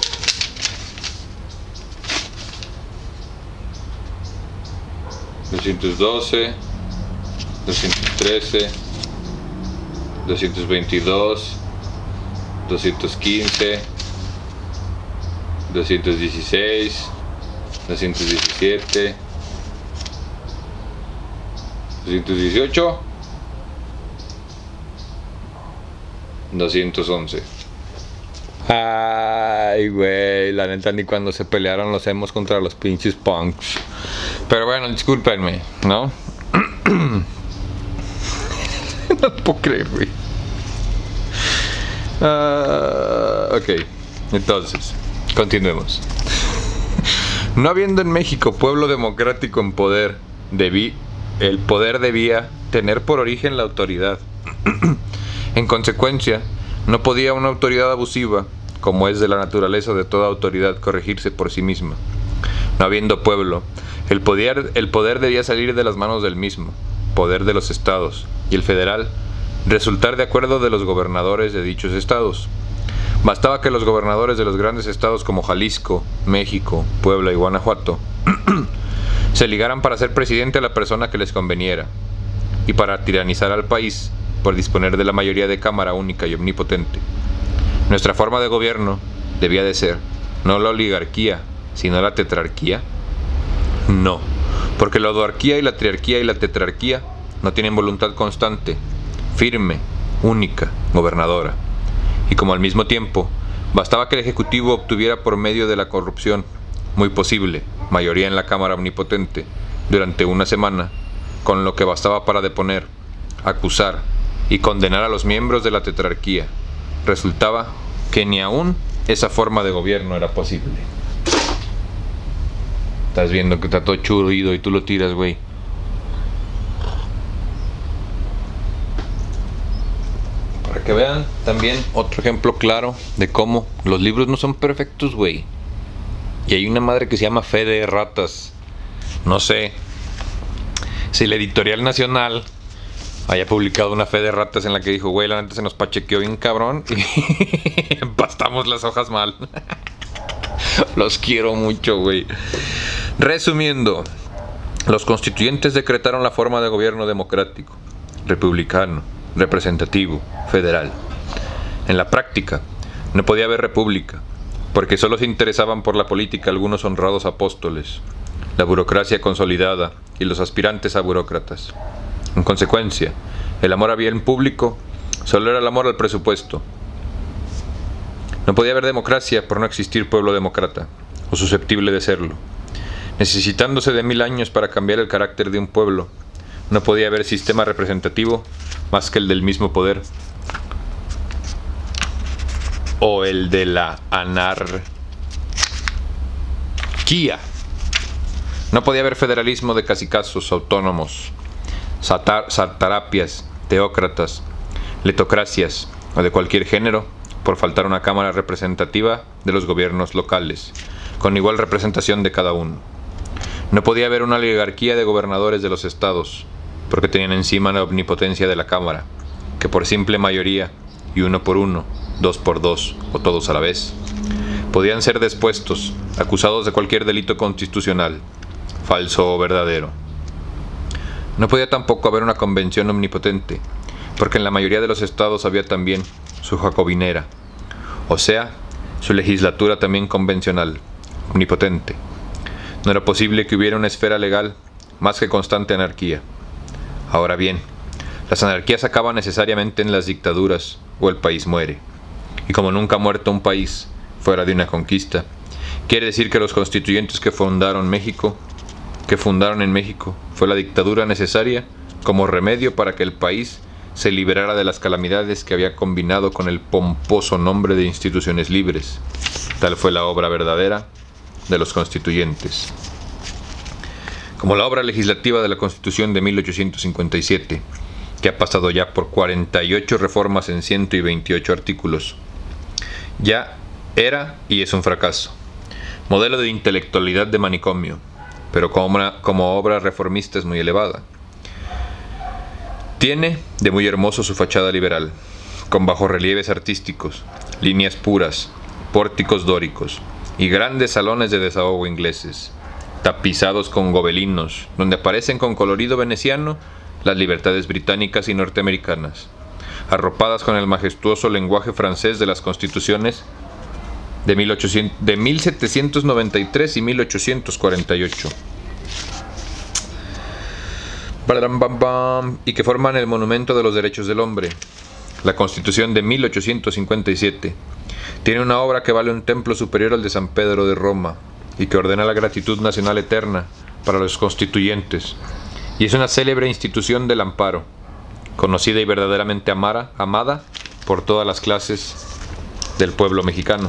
$212, 213, 222, 215, 216, 217, 218, 211. Ay, güey, la neta ni cuando se pelearon los emos contra los pinches punks. Pero bueno, discúlpenme, ¿no? No puedo creer, güey. Ok, entonces, continuemos. No habiendo en México pueblo democrático en poder, el poder debía tener por origen la autoridad. En consecuencia, no podía una autoridad abusiva, como es de la naturaleza de toda autoridad, corregirse por sí misma. No habiendo pueblo, el poder debía salir de las manos del mismo, poder de los estados, y el federal resultar de acuerdo de los gobernadores de dichos estados. Bastaba que los gobernadores de los grandes estados como Jalisco, México, Puebla y Guanajuato se ligaran para ser presidente a la persona que les conveniera, y para tiranizar al país por disponer de la mayoría de cámara única y omnipotente. Nuestra forma de gobierno debía de ser no la oligarquía, sino la tetrarquía. No, porque la duarquía y la triarquía y la tetrarquía no tienen voluntad constante, firme, única, gobernadora. Y como al mismo tiempo bastaba que el Ejecutivo obtuviera por medio de la corrupción, muy posible, mayoría en la Cámara Omnipotente, durante una semana, con lo que bastaba para deponer, acusar y condenar a los miembros de la tetrarquía, resultaba que ni aún esa forma de gobierno era posible. Estás viendo que está todo churrido y tú lo tiras, güey. Para que vean también otro ejemplo claro de cómo los libros no son perfectos, güey. Y hay una madre que se llama Fe de Ratas. No sé si la Editorial Nacional haya publicado una Fe de Ratas en la que dijo, güey, la neta se nos pachequeó bien cabrón y empastamos las hojas mal. Los quiero mucho, güey. Resumiendo, los constituyentes decretaron la forma de gobierno democrático, republicano, representativo, federal. En la práctica, no podía haber república, porque solo se interesaban por la política algunos honrados apóstoles, la burocracia consolidada y los aspirantes a burócratas. En consecuencia, el amor a bien público solo era el amor al presupuesto. No podía haber democracia por no existir pueblo demócrata, o susceptible de serlo. Necesitándose de 1000 años para cambiar el carácter de un pueblo, no podía haber sistema representativo más que el del mismo poder, o el de la anarquía. No podía haber federalismo de cacicazos autónomos, satarapias, teócratas, letocracias o de cualquier género, por faltar una cámara representativa de los gobiernos locales, con igual representación de cada uno. No podía haber una oligarquía de gobernadores de los estados, porque tenían encima la omnipotencia de la cámara, que por simple mayoría, y 1 por 1, 2 por 2, o todos a la vez, podían ser depuestos, acusados de cualquier delito constitucional, falso o verdadero. No podía tampoco haber una convención omnipotente, porque en la mayoría de los estados había también su jacobinera, o sea, su legislatura también convencional, omnipotente. No era posible que hubiera una esfera legal más que constante anarquía. Ahora bien, las anarquías acaban necesariamente en las dictaduras o el país muere. Y como nunca ha muerto un país fuera de una conquista, quiere decir que los constituyentes que fundaron en México fue la dictadura necesaria como remedio para que el país se liberara de las calamidades que había combinado con el pomposo nombre de instituciones libres. Tal fue la obra verdadera de los constituyentes. Como la obra legislativa de la Constitución de 1857, que ha pasado ya por 48 reformas en 128 artículos, ya era y es un fracaso. Modelo de intelectualidad de manicomio, pero como obra reformista es muy elevada. Tiene de muy hermoso su fachada liberal, con bajorrelieves artísticos, líneas puras, pórticos dóricos y grandes salones de desahogo ingleses, tapizados con gobelinos, donde aparecen con colorido veneciano las libertades británicas y norteamericanas, arropadas con el majestuoso lenguaje francés de las constituciones de 1793 y 1848. Y que forman el monumento de los derechos del hombre. La Constitución de 1857 tiene una obra que vale un templo superior al de San Pedro de Roma y que ordena la gratitud nacional eterna para los constituyentes, y es una célebre institución del amparo, conocida y verdaderamente amada por todas las clases del pueblo mexicano.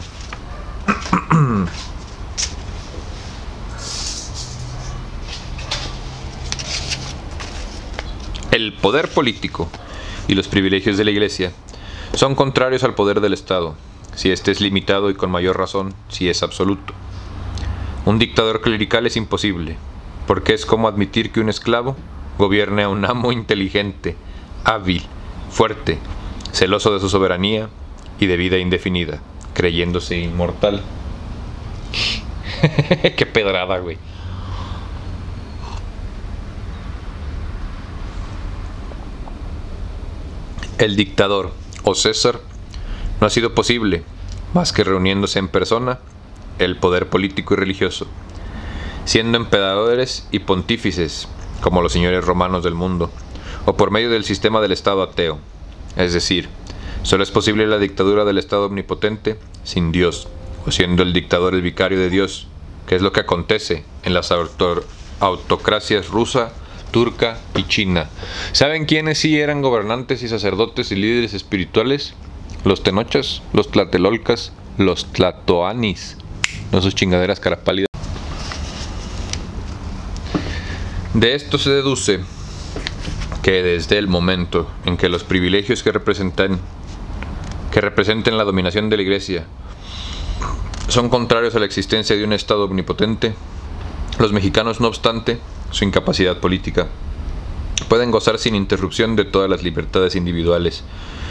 El poder político y los privilegios de la Iglesia son contrarios al poder del Estado, si éste es limitado y con mayor razón si es absoluto. Un dictador clerical es imposible, porque es como admitir que un esclavo gobierne a un amo inteligente, hábil, fuerte, celoso de su soberanía y de vida indefinida, creyéndose inmortal. Qué pedrada, güey. El dictador, o César, no ha sido posible más que reuniéndose en persona el poder político y religioso, siendo emperadores y pontífices como los señores romanos del mundo, o por medio del sistema del Estado ateo. Es decir, solo es posible la dictadura del Estado omnipotente sin Dios, o siendo el dictador el vicario de Dios, que es lo que acontece en las autocracias rusa, turca y china. ¿Saben quiénes sí eran gobernantes y sacerdotes y líderes espirituales? Los tenochas, los tlatelolcas, los tlatoanis, no sus chingaderas caras pálidas. De esto se deduce que desde el momento en que los privilegios que representen la dominación de la Iglesia son contrarios a la existencia de un Estado omnipotente, los mexicanos, no obstante su incapacidad política, pueden gozar sin interrupción de todas las libertades individuales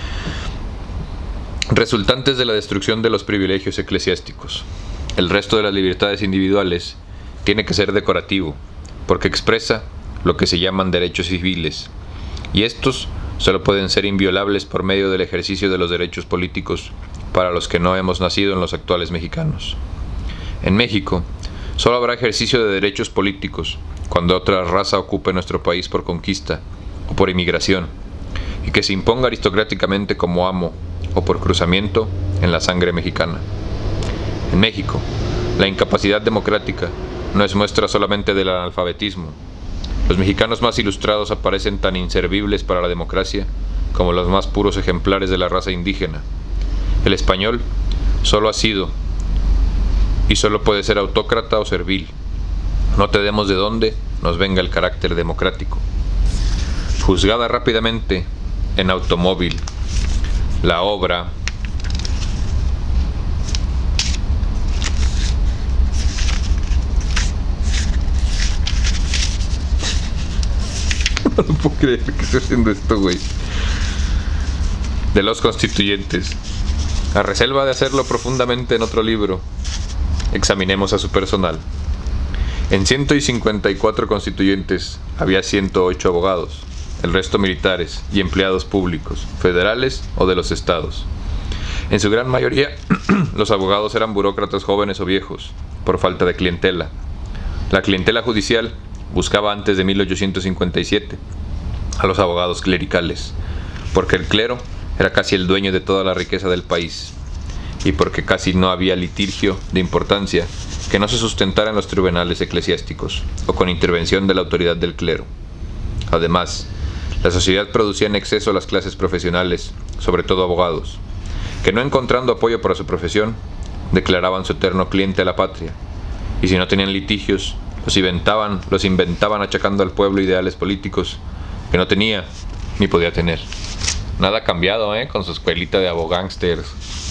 resultantes de la destrucción de los privilegios eclesiásticos. El resto de las libertades individuales tiene que ser decorativo, porque expresa lo que se llaman derechos civiles, y estos solo pueden ser inviolables por medio del ejercicio de los derechos políticos para los que no hemos nacido en los actuales mexicanos. En México, solo habrá ejercicio de derechos políticos cuando otra raza ocupe nuestro país por conquista o por inmigración, y que se imponga aristocráticamente como amo o por cruzamiento en la sangre mexicana. En México, la incapacidad democrática no es muestra solamente del analfabetismo. Los mexicanos más ilustrados aparecen tan inservibles para la democracia como los más puros ejemplares de la raza indígena. El español solo ha sido y solo puede ser autócrata o servil. No tenemos de dónde nos venga el carácter democrático. Juzgada rápidamente en Automóvil, la obra no puedo creer que estoy haciendo esto, güey. De los constituyentes. A reserva de hacerlo profundamente en otro libro, examinemos a su personal. En 154 constituyentes había 108 abogados, el resto militares y empleados públicos, federales o de los estados. En su gran mayoría, los abogados eran burócratas jóvenes o viejos, por falta de clientela. La clientela judicial buscaba antes de 1857 a los abogados clericales, porque el clero era casi el dueño de toda la riqueza del país, y porque casi no había litigio de importancia que no se sustentara en los tribunales eclesiásticos o con intervención de la autoridad del clero. Además, la sociedad producía en exceso a las clases profesionales, sobre todo abogados, que no encontrando apoyo para su profesión, declaraban su eterno cliente a la patria, y si no tenían litigios, los inventaban achacando al pueblo ideales políticos que no tenía ni podía tener. Nada ha cambiado, con su escuelita de abogánsters.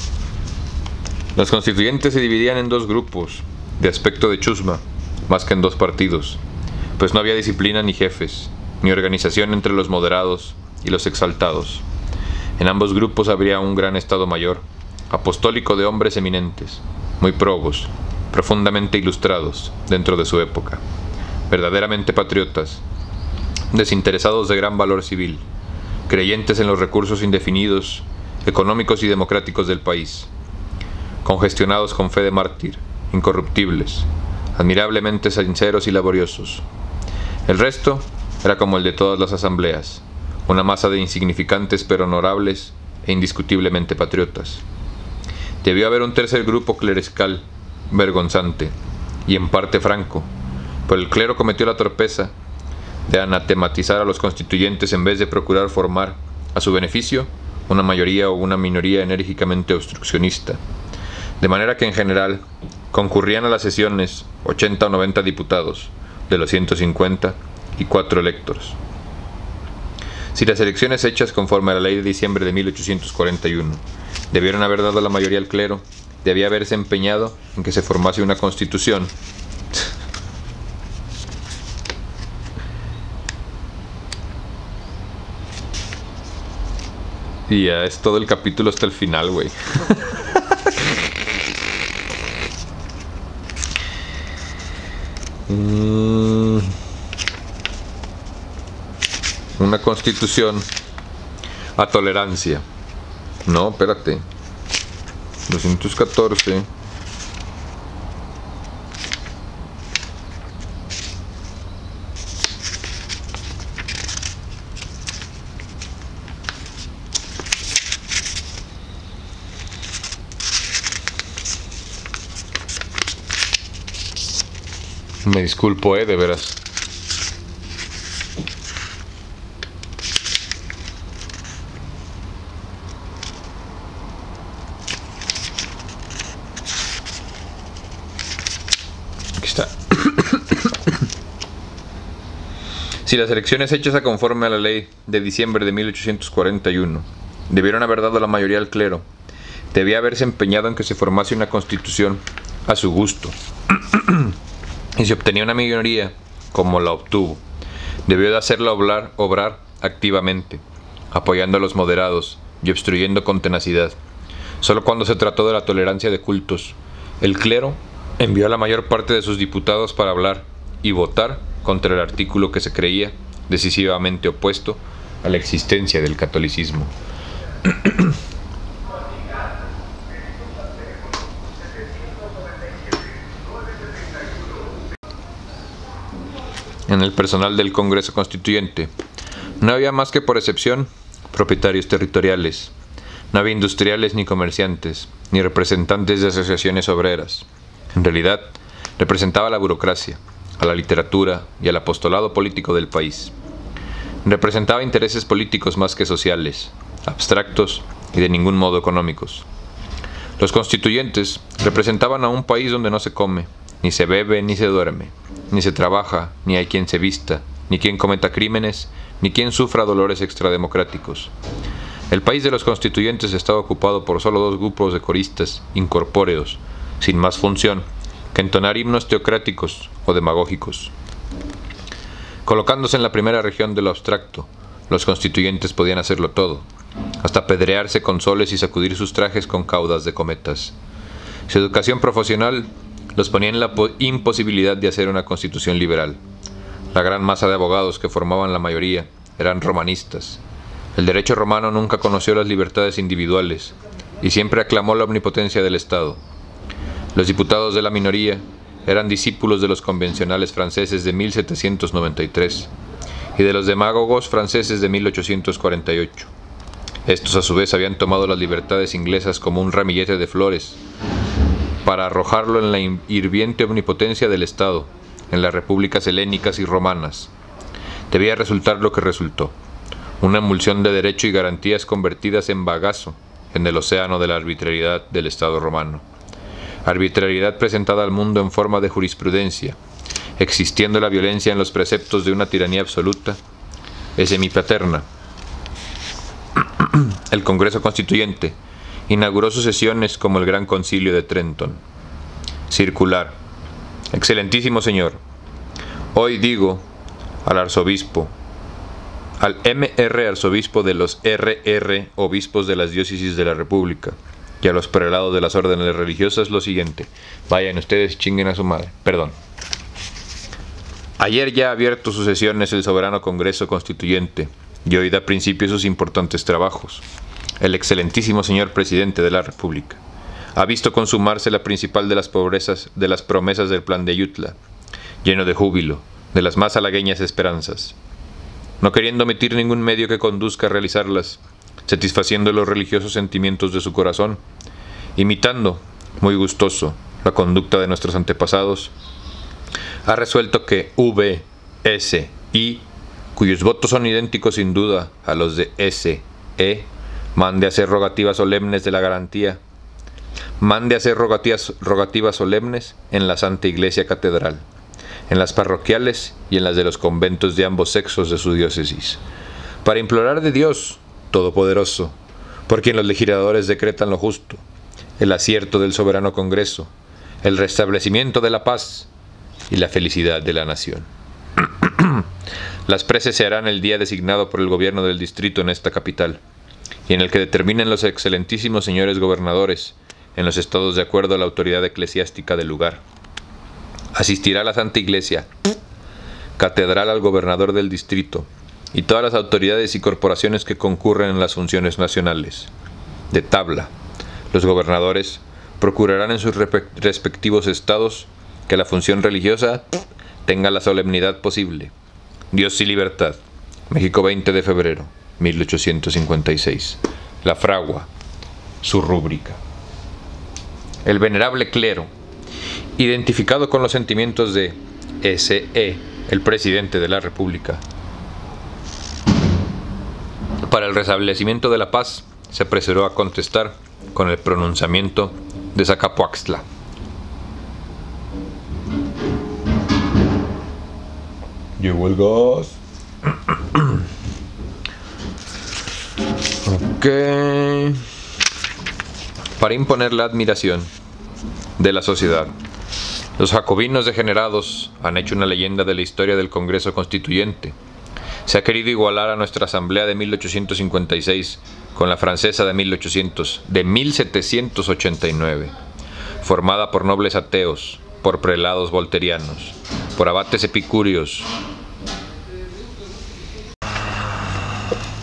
Los constituyentes se dividían en dos grupos, de aspecto de chusma, más que en dos partidos, pues no había disciplina ni jefes, ni organización entre los moderados y los exaltados. En ambos grupos habría un gran estado mayor, apostólico de hombres eminentes, muy probos, profundamente ilustrados dentro de su época, verdaderamente patriotas, desinteresados de gran valor civil, creyentes en los recursos indefinidos, económicos y democráticos del país, congestionados con fe de mártir, incorruptibles, admirablemente sinceros y laboriosos. El resto era como el de todas las asambleas, una masa de insignificantes pero honorables e indiscutiblemente patriotas. Debió haber un tercer grupo clerical, vergonzante, y en parte franco, pero el clero cometió la torpeza de anatematizar a los constituyentes en vez de procurar formar, a su beneficio, una mayoría o una minoría enérgicamente obstruccionista, de manera que en general concurrían a las sesiones 80 o 90 diputados, de los 150 y 4 electores. Si las elecciones hechas conforme a la ley de diciembre de 1841 debieron haber dado la mayoría al clero, debía haberse empeñado en que se formase una constitución y ya es todo el capítulo hasta el final, güey. Una constitución a tolerancia. No, espérate. 214. Me disculpo, de veras. Aquí está. Si las elecciones hechas a conforme a la ley de diciembre de 1841 debieron haber dado la mayoría al clero, debía haberse empeñado en que se formase una constitución a su gusto. Y si obtenía una minoría, como la obtuvo, debió de hacerla obrar activamente, apoyando a los moderados y obstruyendo con tenacidad. Solo cuando se trató de la tolerancia de cultos, el clero envió a la mayor parte de sus diputados para hablar y votar contra el artículo que se creía decisivamente opuesto a la existencia del catolicismo. En el personal del Congreso Constituyente no había más que por excepción propietarios territoriales, no había industriales ni comerciantes, ni representantes de asociaciones obreras. En realidad, representaba a la burocracia, a la literatura y al apostolado político del país. Representaba intereses políticos más que sociales, abstractos y de ningún modo económicos. Los constituyentes representaban a un país donde no se come, ni se bebe, ni se duerme, ni se trabaja, ni hay quien se vista, ni quien cometa crímenes, ni quien sufra dolores extrademocráticos. El país de los constituyentes estaba ocupado por solo dos grupos de coristas incorpóreos, sin más función que entonar himnos teocráticos o demagógicos. Colocándose en la primera región de lo abstracto, los constituyentes podían hacerlo todo, hasta pedrearse con soles y sacudir sus trajes con caudas de cometas. Su educación profesional los ponía en la imposibilidad de hacer una constitución liberal. La gran masa de abogados que formaban la mayoría eran romanistas. El derecho romano nunca conoció las libertades individuales y siempre aclamó la omnipotencia del Estado. Los diputados de la minoría eran discípulos de los convencionales franceses de 1793 y de los demagogos franceses de 1848. Estos a su vez habían tomado las libertades inglesas como un ramillete de flores para arrojarlo en la hirviente omnipotencia del Estado, en las repúblicas helénicas y romanas. Debía resultar lo que resultó: una emulsión de derecho y garantías convertidas en bagazo en el océano de la arbitrariedad del Estado romano. Arbitrariedad presentada al mundo en forma de jurisprudencia, existiendo la violencia en los preceptos de una tiranía absoluta, es semipaterna. El Congreso Constituyente inauguró sus sesiones como el Gran Concilio de Trenton. Circular. Excelentísimo señor, hoy digo al arzobispo, al M.R. arzobispo de los R.R. obispos de las diócesis de la República, y a los prelados de las órdenes religiosas lo siguiente: vayan ustedes y chinguen a su madre. Perdón. Ayer ya ha abierto sus sesiones el soberano Congreso Constituyente, y hoy da principio a sus importantes trabajos. El excelentísimo señor presidente de la República ha visto consumarse la principal de las promesas del plan de Ayutla, lleno de júbilo, de las más halagueñas esperanzas, no queriendo omitir ningún medio que conduzca a realizarlas, satisfaciendo los religiosos sentimientos de su corazón, imitando, muy gustoso, la conducta de nuestros antepasados, ha resuelto que V, S, I, cuyos votos son idénticos sin duda a los de S, E, mande a hacer rogativas solemnes de la garantía, mande a hacer rogativas solemnes en la Santa Iglesia Catedral, en las parroquiales y en las de los conventos de ambos sexos de su diócesis, para implorar de Dios Todopoderoso, por quien los legisladores decretan lo justo, el acierto del soberano Congreso, el restablecimiento de la paz y la felicidad de la nación. Las preces se harán el día designado por el gobierno del distrito en esta capital, y en el que determinen los excelentísimos señores gobernadores, en los estados de acuerdo a la autoridad eclesiástica del lugar. Asistirá la Santa Iglesia Catedral al gobernador del distrito y todas las autoridades y corporaciones que concurren en las funciones nacionales. De tabla, los gobernadores procurarán en sus respectivos estados que la función religiosa tenga la solemnidad posible. Dios y libertad. México, 20 de febrero, 1856. La fragua. Su rúbrica. El venerable clero, identificado con los sentimientos de S.E., el presidente de la República, para el restablecimiento de la paz, se apresuró a contestar con el pronunciamiento de Zacapuaxtla. Llegó el gas. Ok. Para imponer la admiración de la sociedad, los jacobinos degenerados han hecho una leyenda de la historia del Congreso Constituyente. Se ha querido igualar a nuestra Asamblea de 1856 con la francesa de 1789, formada por nobles ateos, por prelados volterianos, por abates epicúreos,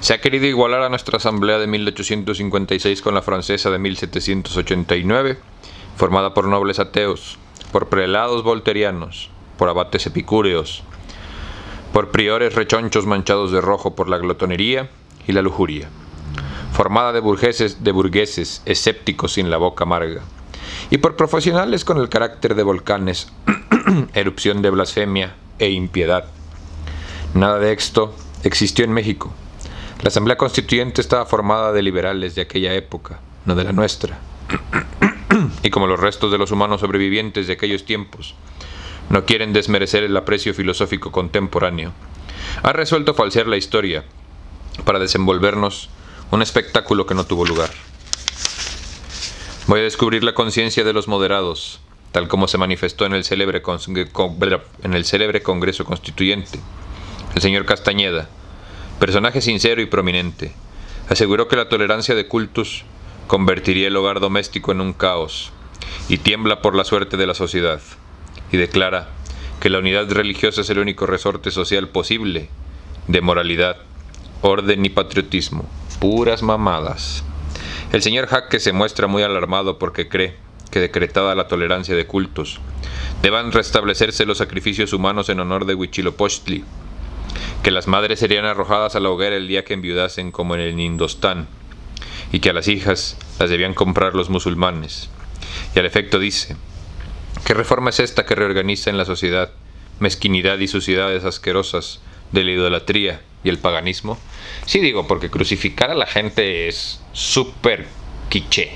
Se ha querido igualar a nuestra asamblea de 1856 con la francesa de 1789, formada por nobles ateos, por prelados volterianos, por abates epicúreos, por priores rechonchos manchados de rojo por la glotonería y la lujuria, formada de burgueses escépticos sin la boca amarga, y por profesionales con el carácter de volcanes, erupción de blasfemia e impiedad. Nada de esto existió en México. La Asamblea Constituyente estaba formada de liberales de aquella época, no de la nuestra. Y como los restos de los humanos sobrevivientes de aquellos tiempos no quieren desmerecer el aprecio filosófico contemporáneo, ha resuelto falsear la historia para desenvolvernos un espectáculo que no tuvo lugar. Voy a descubrir la conciencia de los moderados, tal como se manifestó en el célebre Congreso Constituyente. El señor Castañeda, personaje sincero y prominente, aseguró que la tolerancia de cultos convertiría el hogar doméstico en un caos, y tiembla por la suerte de la sociedad, y declara que la unidad religiosa es el único resorte social posible de moralidad, orden y patriotismo. Puras mamadas. El señor Jaque se muestra muy alarmado porque cree que, decretada la tolerancia de cultos, deban restablecerse los sacrificios humanos en honor de Huitzilopochtli, que las madres serían arrojadas a la hoguera el día que enviudasen como en el Indostán, y que a las hijas las debían comprar los musulmanes. Y al efecto dice: ¿qué reforma es esta que reorganiza en la sociedad mezquinidad y suciedades asquerosas de la idolatría y el paganismo? Sí, digo, porque crucificar a la gente es súper quiché.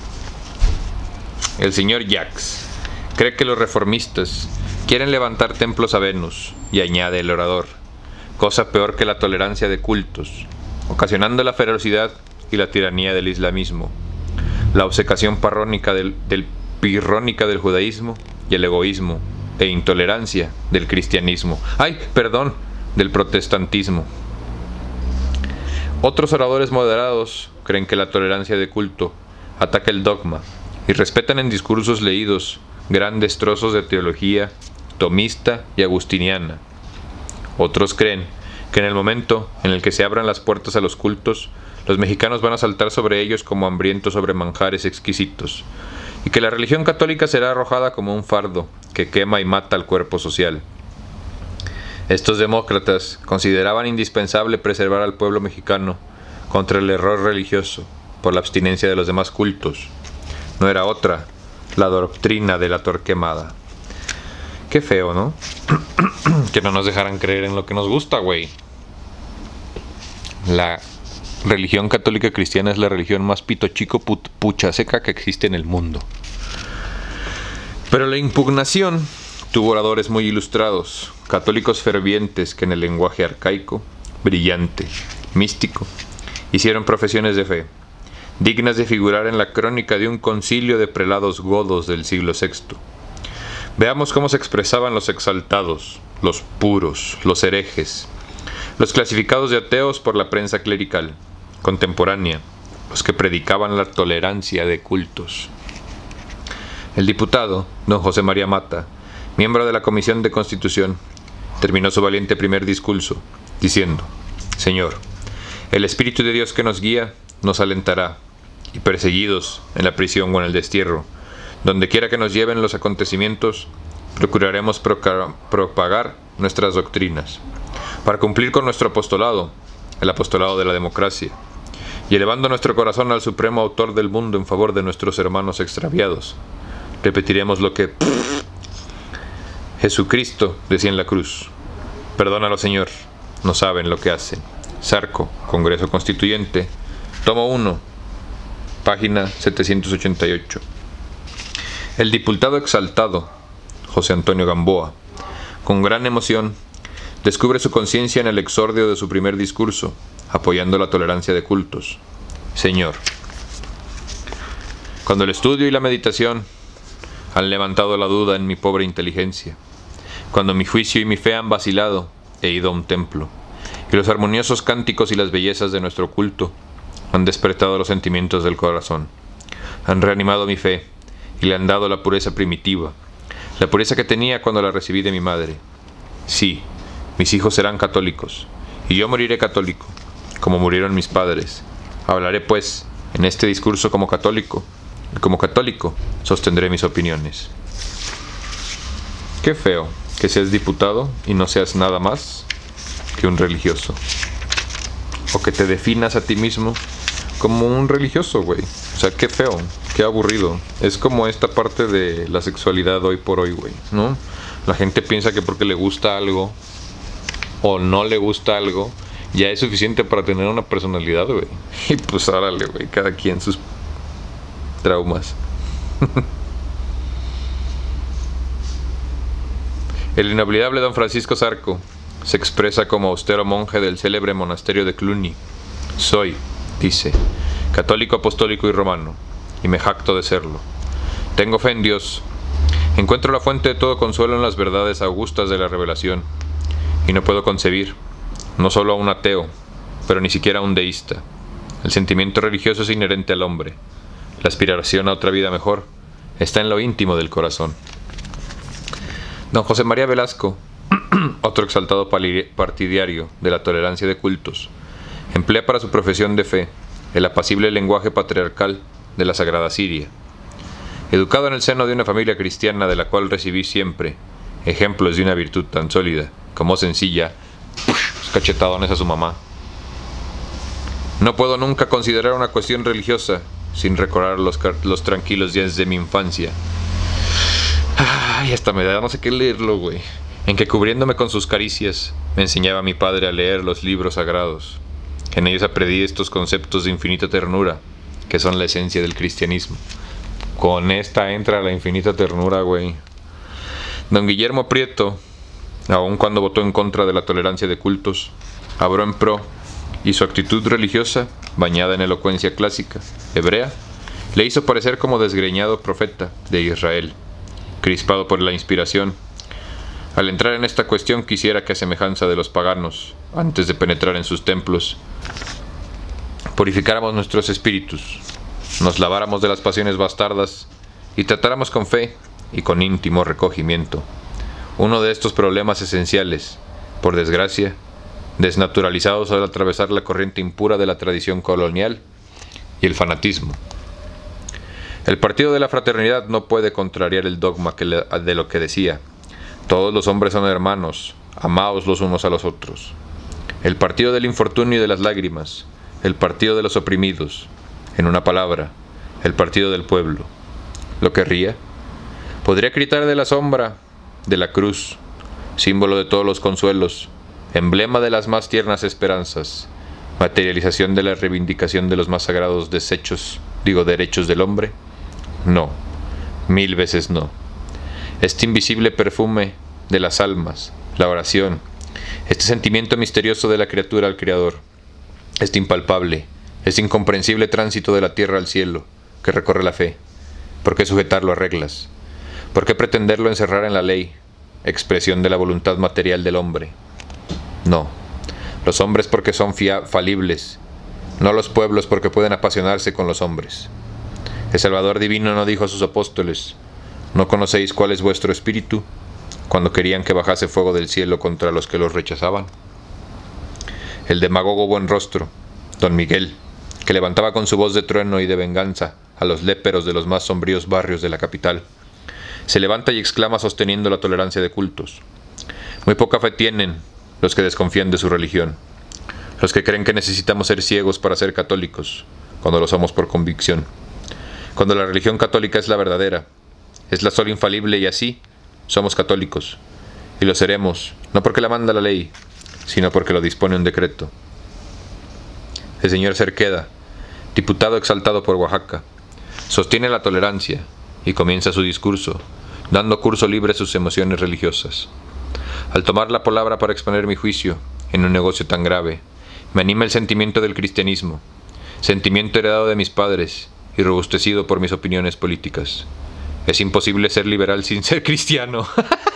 El señor Jacques cree que los reformistas quieren levantar templos a Venus, y añade el orador: cosa peor que la tolerancia de cultos, ocasionando la ferocidad y la tiranía del islamismo, la obcecación pirrónica del judaísmo y el egoísmo e intolerancia del cristianismo. Del protestantismo. Otros oradores moderados creen que la tolerancia de culto ataca el dogma y respetan en discursos leídos grandes trozos de teología tomista y agustiniana. Otros creen que en el momento en el que se abran las puertas a los cultos, los mexicanos van a saltar sobre ellos como hambrientos sobre manjares exquisitos, y que la religión católica será arrojada como un fardo que quema y mata al cuerpo social. Estos demócratas consideraban indispensable preservar al pueblo mexicano contra el error religioso por la abstinencia de los demás cultos. No era otra la doctrina de la Torquemada. Qué feo, ¿no? Que no nos dejaran creer en lo que nos gusta, güey. La religión católica cristiana es la religión más pito chico pucha seca que existe en el mundo. Pero la impugnación tuvo oradores muy ilustrados, católicos fervientes que en el lenguaje arcaico, brillante, místico, hicieron profesiones de fe, dignas de figurar en la crónica de un concilio de prelados godos del siglo VI. Veamos cómo se expresaban los exaltados, los puros, los herejes, los clasificados de ateos por la prensa clerical contemporánea, los que predicaban la tolerancia de cultos. El diputado, don José María Mata, miembro de la Comisión de Constitución, terminó su valiente primer discurso diciendo: Señor, el Espíritu de Dios que nos guía nos alentará, y perseguidos en la prisión o en el destierro, donde quiera que nos lleven los acontecimientos, procuraremos propagar nuestras doctrinas, para cumplir con nuestro apostolado, el apostolado de la democracia, y elevando nuestro corazón al supremo autor del mundo en favor de nuestros hermanos extraviados, repetiremos lo que Jesucristo decía en la cruz: perdónalo, Señor, no saben lo que hacen. Zarco, Congreso Constituyente, tomo 1, página 788. El diputado exaltado, José Antonio Gamboa, con gran emoción, descubre su conciencia en el exordio de su primer discurso, apoyando la tolerancia de cultos. Señor, cuando el estudio y la meditación han levantado la duda en mi pobre inteligencia, cuando mi juicio y mi fe han vacilado, he ido a un templo, y los armoniosos cánticos y las bellezas de nuestro culto han despertado los sentimientos del corazón, han reanimado mi fe y le han dado la pureza primitiva, la pureza que tenía cuando la recibí de mi madre. Sí, mis hijos serán católicos, y yo moriré católico, como murieron mis padres. Hablaré, pues, en este discurso como católico, y como católico sostendré mis opiniones. Qué feo que seas diputado y no seas nada más que un religioso. O que te definas a ti mismo como un religioso, güey. O sea, qué feo, qué aburrido. Es como esta parte de la sexualidad hoy por hoy, güey, ¿no? La gente piensa que porque le gusta algo o no le gusta algo, ya es suficiente para tener una personalidad, güey. Y pues órale, güey, cada quien sus traumas. El inolvidable don Francisco Zarco se expresa como austero monje del célebre monasterio de Cluny. Soy, dice, católico, apostólico y romano, y me jacto de serlo. Tengo fe en Dios. Encuentro la fuente de todo consuelo en las verdades augustas de la revelación, y no puedo concebir, no solo a un ateo, pero ni siquiera a un deísta. El sentimiento religioso es inherente al hombre. La aspiración a otra vida mejor está en lo íntimo del corazón. Don José María Velasco, otro exaltado partidario de la tolerancia de cultos, emplea para su profesión de fe el apacible lenguaje patriarcal de la Sagrada Siria. Educado en el seno de una familia cristiana de la cual recibí siempre ejemplos de una virtud tan sólida como sencilla, cachetadones a su mamá. No puedo nunca considerar una cuestión religiosa sin recordar los tranquilos días de mi infancia. Ay, hasta me da no sé qué leerlo, güey. En que cubriéndome con sus caricias, me enseñaba mi padre a leer los libros sagrados. En ellos aprendí estos conceptos de infinita ternura, que son la esencia del cristianismo. Con esta entra la infinita ternura, güey. Don Guillermo Prieto, aun cuando votó en contra de la tolerancia de cultos, habló en pro, y su actitud religiosa, bañada en elocuencia clásica, hebrea, le hizo parecer como desgreñado profeta de Israel, crispado por la inspiración. Al entrar en esta cuestión quisiera que a semejanza de los paganos, antes de penetrar en sus templos, purificáramos nuestros espíritus, nos laváramos de las pasiones bastardas y tratáramos con fe y con íntimo recogimiento uno de estos problemas esenciales, por desgracia, desnaturalizados al atravesar la corriente impura de la tradición colonial y el fanatismo. El Partido de la Fraternidad no puede contrariar el dogma de lo que decía: todos los hombres son hermanos, amaos los unos a los otros. El Partido del Infortunio y de las Lágrimas, el Partido de los Oprimidos, en una palabra, el Partido del Pueblo. ¿Lo querría? Podría gritar de la sombra, de la cruz, símbolo de todos los consuelos, emblema de las más tiernas esperanzas, materialización de la reivindicación de los más sagrados derechos del hombre. No, 1000 veces no. Este invisible perfume de las almas, la oración, este sentimiento misterioso de la criatura al Creador, este impalpable, este incomprensible tránsito de la tierra al cielo que recorre la fe. ¿Por qué sujetarlo a reglas? ¿Por qué pretenderlo encerrar en la ley, expresión de la voluntad material del hombre? No, los hombres porque son falibles, no los pueblos porque pueden apasionarse con los hombres. El Salvador Divino no dijo a sus apóstoles: ¿no conocéis cuál es vuestro espíritu?, cuando querían que bajase fuego del cielo contra los que los rechazaban. El demagogo buen rostro, don Miguel, que levantaba con su voz de trueno y de venganza a los léperos de los más sombríos barrios de la capital, se levanta y exclama sosteniendo la tolerancia de cultos: muy poca fe tienen los que desconfían de su religión, los que creen que necesitamos ser ciegos para ser católicos, cuando lo somos por convicción, cuando la religión católica es la verdadera, es la sola infalible, y así somos católicos, y lo seremos, no porque la manda la ley, sino porque lo dispone un decreto. El señor Cerqueda, diputado exaltado por Oaxaca, sostiene la tolerancia y comienza su discurso, dando curso libre a sus emociones religiosas. Al tomar la palabra para exponer mi juicio en un negocio tan grave, me anima el sentimiento del cristianismo, sentimiento heredado de mis padres y robustecido por mis opiniones políticas. Es imposible ser liberal sin ser cristiano.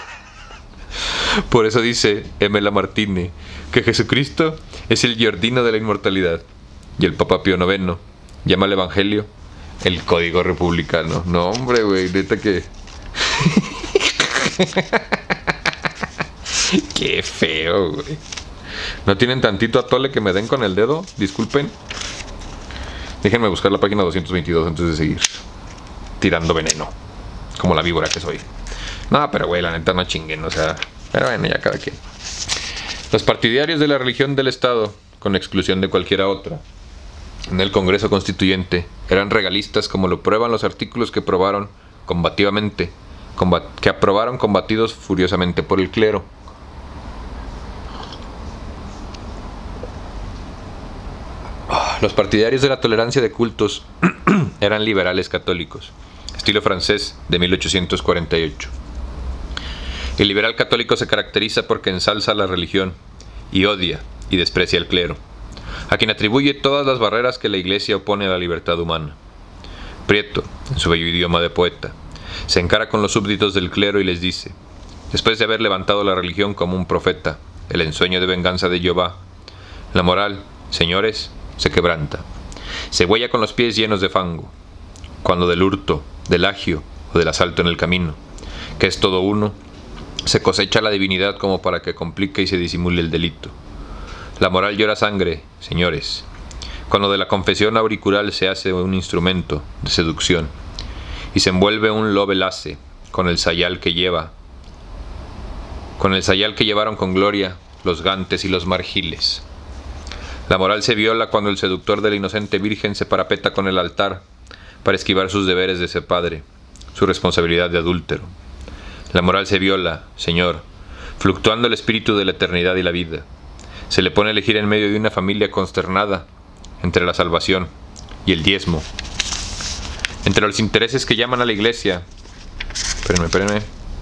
Por eso dice M. Lamartine que Jesucristo es el giardino de la inmortalidad, y el Papa Pío IX llama al Evangelio el código republicano. No, hombre, güey, neta que... Qué feo, güey. ¿No tienen tantito atole que me den con el dedo? Disculpen. Déjenme buscar la página 222 antes de seguir tirando veneno, como la víbora que soy. No, pero güey, la neta no chinguen, o sea, pero bueno, ya cada quien. Los partidarios de la religión del Estado, con exclusión de cualquiera otra, en el Congreso Constituyente, eran regalistas como lo prueban los artículos que aprobaron combativamente, combatidos furiosamente por el clero. Los partidarios de la tolerancia de cultos eran liberales católicos, estilo francés de 1848. El liberal católico se caracteriza porque ensalza la religión y odia y desprecia al clero, a quien atribuye todas las barreras que la Iglesia opone a la libertad humana. Prieto, en su bello idioma de poeta, se encara con los súbditos del clero y les dice, después de haber levantado la religión como un profeta, el ensueño de venganza de Jehová, la moral, señores, se quebranta, se huella con los pies llenos de fango, cuando del hurto, del agio o del asalto en el camino, que es todo uno, se cosecha la divinidad como para que complique y se disimule el delito. La moral llora sangre, señores, cuando de la confesión auricular se hace un instrumento de seducción y se envuelve un lobelace con el sayal que llevaron con gloria los gantes y los margiles. La moral se viola cuando el seductor de la inocente virgen se parapeta con el altar para esquivar sus deberes de ser padre, su responsabilidad de adúltero. La moral se viola, Señor, fluctuando el espíritu de la eternidad y la vida. Se le pone a elegir en medio de una familia consternada entre la salvación y el diezmo. Entre los intereses que llaman a la Iglesia. Espérenme.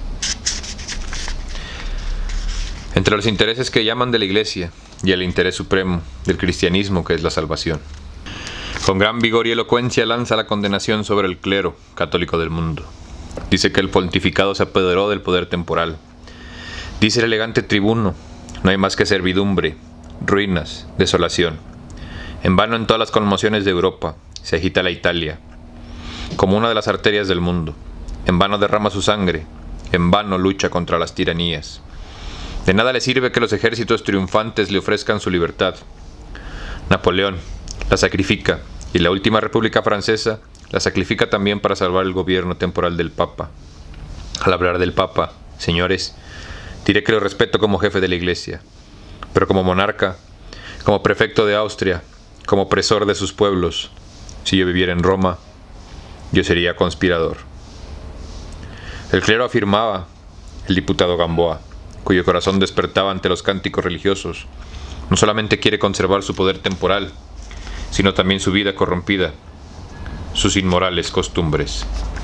Entre los intereses que llaman de la Iglesia y el interés supremo del cristianismo, que es la salvación. Con gran vigor y elocuencia lanza la condenación sobre el clero católico del mundo. Dice que el pontificado se apoderó del poder temporal. Dice el elegante tribuno, no hay más que servidumbre, ruinas, desolación. En vano en todas las conmociones de Europa se agita la Italia, como una de las arterias del mundo. En vano derrama su sangre, en vano lucha contra las tiranías. De nada le sirve que los ejércitos triunfantes le ofrezcan su libertad. Napoleón la sacrifica, y la última República Francesa la sacrifica también para salvar el gobierno temporal del Papa. Al hablar del Papa, señores, diré que lo respeto como jefe de la Iglesia, pero como monarca, como prefecto de Austria, como opresor de sus pueblos, si yo viviera en Roma, yo sería conspirador. El clero afirmaba, el diputado Gamboa, cuyo corazón despertaba ante los cánticos religiosos, no solamente quiere conservar su poder temporal, sino también su vida corrompida, sus inmorales costumbres.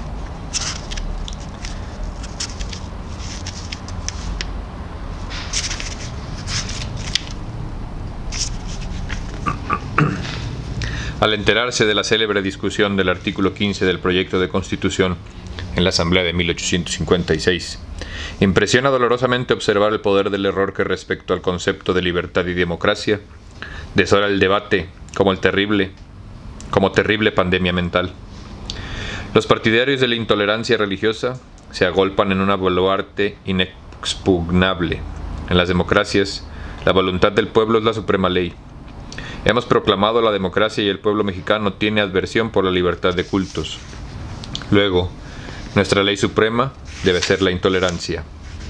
Al enterarse de la célebre discusión del artículo 15 del proyecto de Constitución en la Asamblea de 1856, impresiona dolorosamente observar el poder del error que respecto al concepto de libertad y democracia desora el debate como terrible pandemia mental. Los partidarios de la intolerancia religiosa se agolpan en una baluarte inexpugnable. En las democracias, la voluntad del pueblo es la suprema ley. Hemos proclamado la democracia y el pueblo mexicano tiene adversión por la libertad de cultos. Luego, nuestra ley suprema debe ser la intolerancia.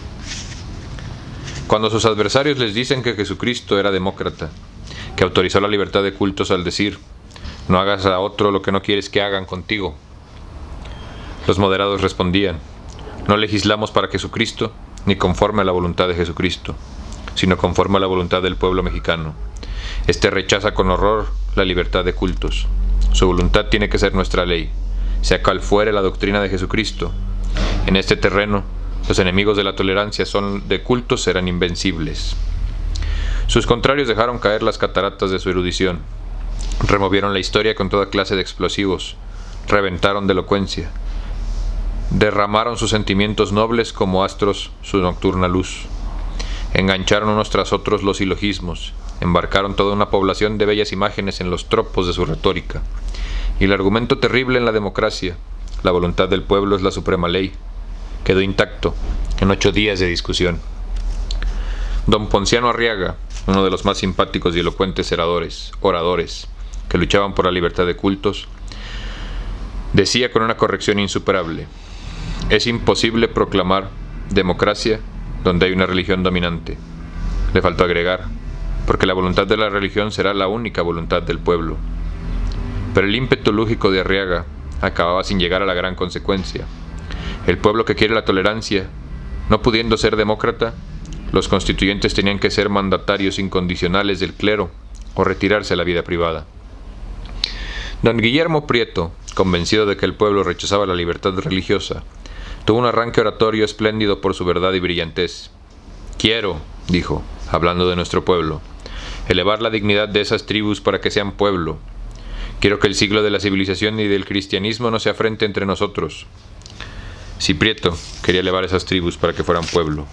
Cuando sus adversarios les dicen que Jesucristo era demócrata, que autorizó la libertad de cultos al decir, no hagas a otro lo que no quieres que hagan contigo, los moderados respondían, no legislamos para Jesucristo ni conforme a la voluntad de Jesucristo, sino conforme a la voluntad del pueblo mexicano. Este rechaza con horror la libertad de cultos. Su voluntad tiene que ser nuestra ley, sea cual fuere la doctrina de Jesucristo. En este terreno, los enemigos de la tolerancia de cultos serán invencibles. Sus contrarios dejaron caer las cataratas de su erudición, removieron la historia con toda clase de explosivos, reventaron de elocuencia, derramaron sus sentimientos nobles como astros su nocturna luz, engancharon unos tras otros los silogismos, embarcaron toda una población de bellas imágenes en los tropos de su retórica, y el argumento terrible en la democracia, la voluntad del pueblo es la suprema ley, quedó intacto en 8 días de discusión. Don Ponciano Arriaga, uno de los más simpáticos y elocuentes oradores que luchaban por la libertad de cultos, decía con una corrección insuperable: es imposible proclamar democracia donde hay una religión dominante. Le faltó agregar: porque la voluntad de la religión será la única voluntad del pueblo. Pero el ímpetu lógico de Arriaga acababa sin llegar a la gran consecuencia. El pueblo que quiere la tolerancia, no pudiendo ser demócrata, los constituyentes tenían que ser mandatarios incondicionales del clero o retirarse a la vida privada. Don Guillermo Prieto, convencido de que el pueblo rechazaba la libertad religiosa, tuvo un arranque oratorio espléndido por su verdad y brillantez. Quiero, dijo, hablando de nuestro pueblo, elevar la dignidad de esas tribus para que sean pueblo. Quiero que el siglo de la civilización y del cristianismo no se afrente entre nosotros. Si Prieto quería elevar esas tribus para que fueran pueblo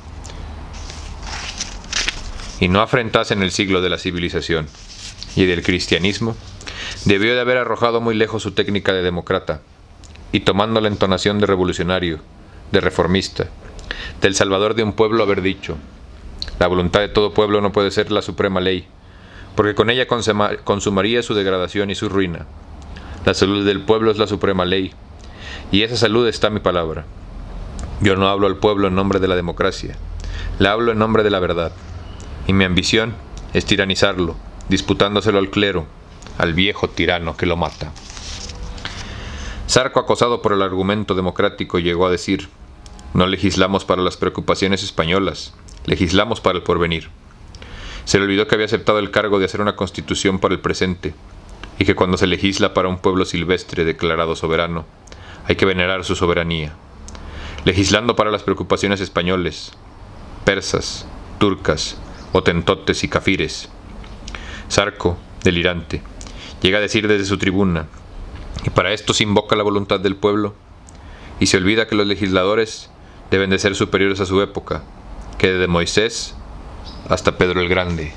y no afrentasen el siglo de la civilización y del cristianismo, debió de haber arrojado muy lejos su técnica de demócrata y, tomando la entonación de revolucionario, de reformista, del salvador de un pueblo, haber dicho: la voluntad de todo pueblo no puede ser la suprema ley, porque con ella consumaría su degradación y su ruina. La salud del pueblo es la suprema ley, y esa salud está mi palabra. Yo no hablo al pueblo en nombre de la democracia, la hablo en nombre de la verdad, y mi ambición es tiranizarlo, disputándoselo al clero, al viejo tirano que lo mata. Zarco, acosado por el argumento democrático, llegó a decir: no legislamos para las preocupaciones españolas, legislamos para el porvenir. Se le olvidó que había aceptado el cargo de hacer una constitución para el presente, y que cuando se legisla para un pueblo silvestre declarado soberano, hay que venerar su soberanía. Legislando para las preocupaciones españoles, persas, turcas, hotentotes y cafires. Zarco, delirante, llega a decir desde su tribuna: y para esto se invoca la voluntad del pueblo, y se olvida que los legisladores deben de ser superiores a su época, que desde Moisés hasta Pedro el Grande.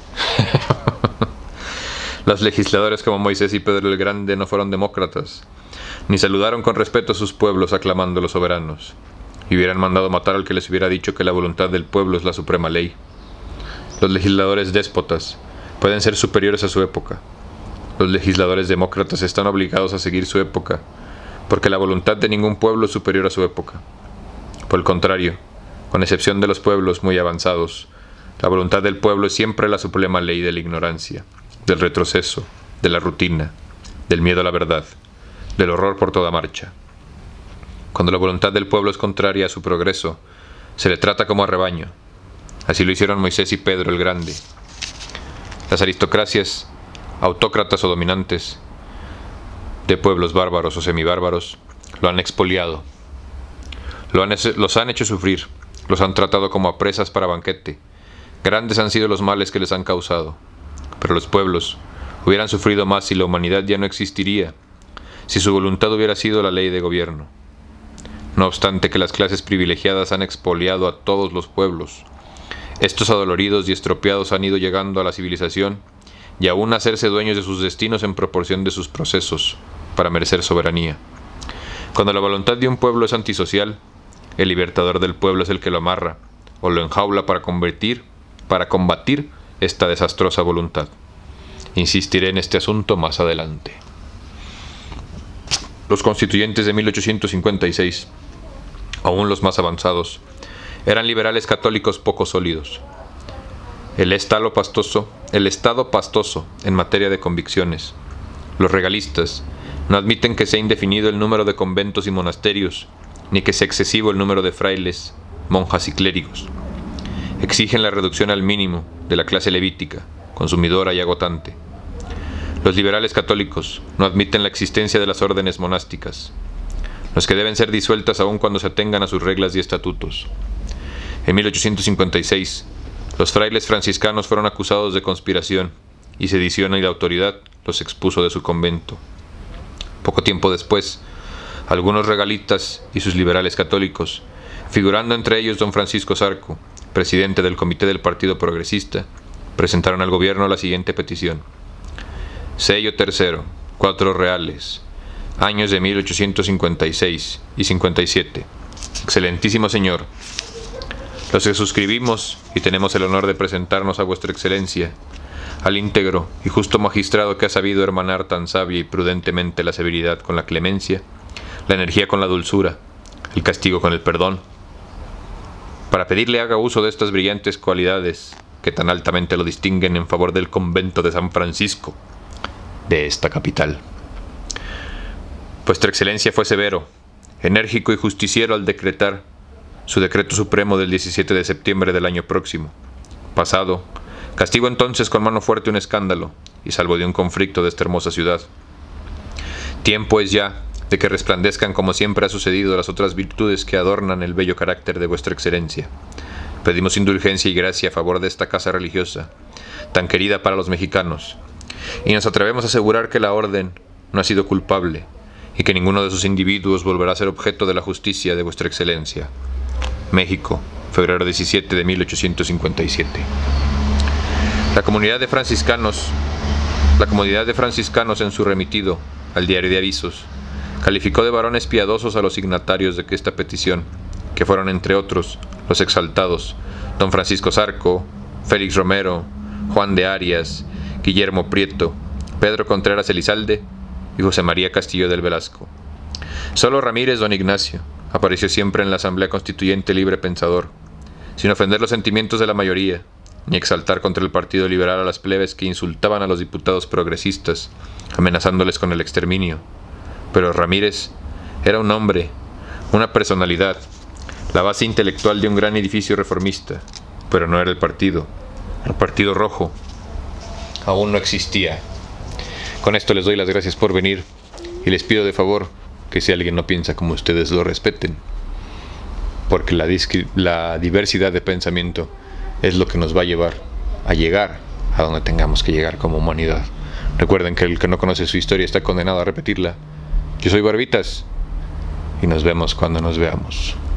Los legisladores como Moisés y Pedro el Grande no fueron demócratas, ni saludaron con respeto a sus pueblos aclamando a los soberanos, y hubieran mandado matar al que les hubiera dicho que la voluntad del pueblo es la suprema ley. Los legisladores déspotas pueden ser superiores a su época. Los legisladores demócratas están obligados a seguir su época, porque la voluntad de ningún pueblo es superior a su época. Por el contrario, con excepción de los pueblos muy avanzados, la voluntad del pueblo es siempre la suprema ley de la ignorancia, del retroceso, de la rutina, del miedo a la verdad, del horror por toda marcha. Cuando la voluntad del pueblo es contraria a su progreso, se le trata como a rebaño. Así lo hicieron Moisés y Pedro el Grande. Las aristocracias, autócratas o dominantes, de pueblos bárbaros o semibárbaros, lo han expoliado. Los han hecho sufrir, los han tratado como a presas para banquete. Grandes han sido los males que les han causado. Pero los pueblos hubieran sufrido más si la humanidad ya no existiría, si su voluntad hubiera sido la ley de gobierno. No obstante que las clases privilegiadas han expoliado a todos los pueblos, estos adoloridos y estropeados han ido llegando a la civilización y aún a hacerse dueños de sus destinos en proporción de sus procesos, para merecer soberanía. Cuando la voluntad de un pueblo es antisocial, el libertador del pueblo es el que lo amarra o lo enjaula para combatir esta desastrosa voluntad. Insistiré en este asunto más adelante. Los constituyentes de 1856, aún los más avanzados, eran liberales católicos poco sólidos. El Estado pastoso en materia de convicciones. Los regalistas no admiten que sea indefinido el número de conventos y monasterios, ni que sea excesivo el número de frailes, monjas y clérigos. Exigen la reducción al mínimo de la clase levítica, consumidora y agotante. Los liberales católicos no admiten la existencia de las órdenes monásticas, los que deben ser disueltas aun cuando se atengan a sus reglas y estatutos. En 1856, los frailes franciscanos fueron acusados de conspiración y sedición, y la autoridad los expuso de su convento. Poco tiempo después, algunos regalistas y sus liberales católicos, figurando entre ellos don Francisco Zarco, presidente del Comité del Partido Progresista, presentaron al gobierno la siguiente petición: sello tercero, 4 reales, años de 1856 y 57. Excelentísimo señor, los que suscribimos y tenemos el honor de presentarnos a vuestra excelencia, al íntegro y justo magistrado que ha sabido hermanar tan sabia y prudentemente la severidad con la clemencia, la energía con la dulzura, el castigo con el perdón, para pedirle haga uso de estas brillantes cualidades que tan altamente lo distinguen en favor del convento de San Francisco de esta capital. Vuestra excelencia fue severo, enérgico y justiciero al decretar su decreto supremo del 17 de septiembre del año próximo, pasado. Castigo entonces con mano fuerte un escándalo, y salvo de un conflicto de esta hermosa ciudad. Tiempo es ya de que resplandezcan como siempre ha sucedido las otras virtudes que adornan el bello carácter de vuestra excelencia. Pedimos indulgencia y gracia a favor de esta casa religiosa, tan querida para los mexicanos, y nos atrevemos a asegurar que la orden no ha sido culpable, y que ninguno de sus individuos volverá a ser objeto de la justicia de vuestra excelencia. México, febrero 17 de 1857. La comunidad de franciscanos en su remitido al diario de avisos calificó de varones piadosos a los signatarios de esta petición, que fueron entre otros los exaltados don Francisco Zarco, Félix Romero, Juan de Arias, Guillermo Prieto, Pedro Contreras Elizalde y José María Castillo del Velasco. Solo Ramírez don Ignacio apareció siempre en la Asamblea Constituyente libre pensador, sin ofender los sentimientos de la mayoría, ni exaltar contra el Partido Liberal a las plebes que insultaban a los diputados progresistas, amenazándoles con el exterminio. Pero Ramírez era un hombre, una personalidad, la base intelectual de un gran edificio reformista, pero no era el partido. El Partido Rojo aún no existía. Con esto les doy las gracias por venir y les pido de favor que si alguien no piensa como ustedes lo respeten, porque la diversidad de pensamiento es lo que nos va a llevar a llegar a donde tengamos que llegar como humanidad. Recuerden que el que no conoce su historia está condenado a repetirla. Yo soy Barbitas y nos vemos cuando nos veamos.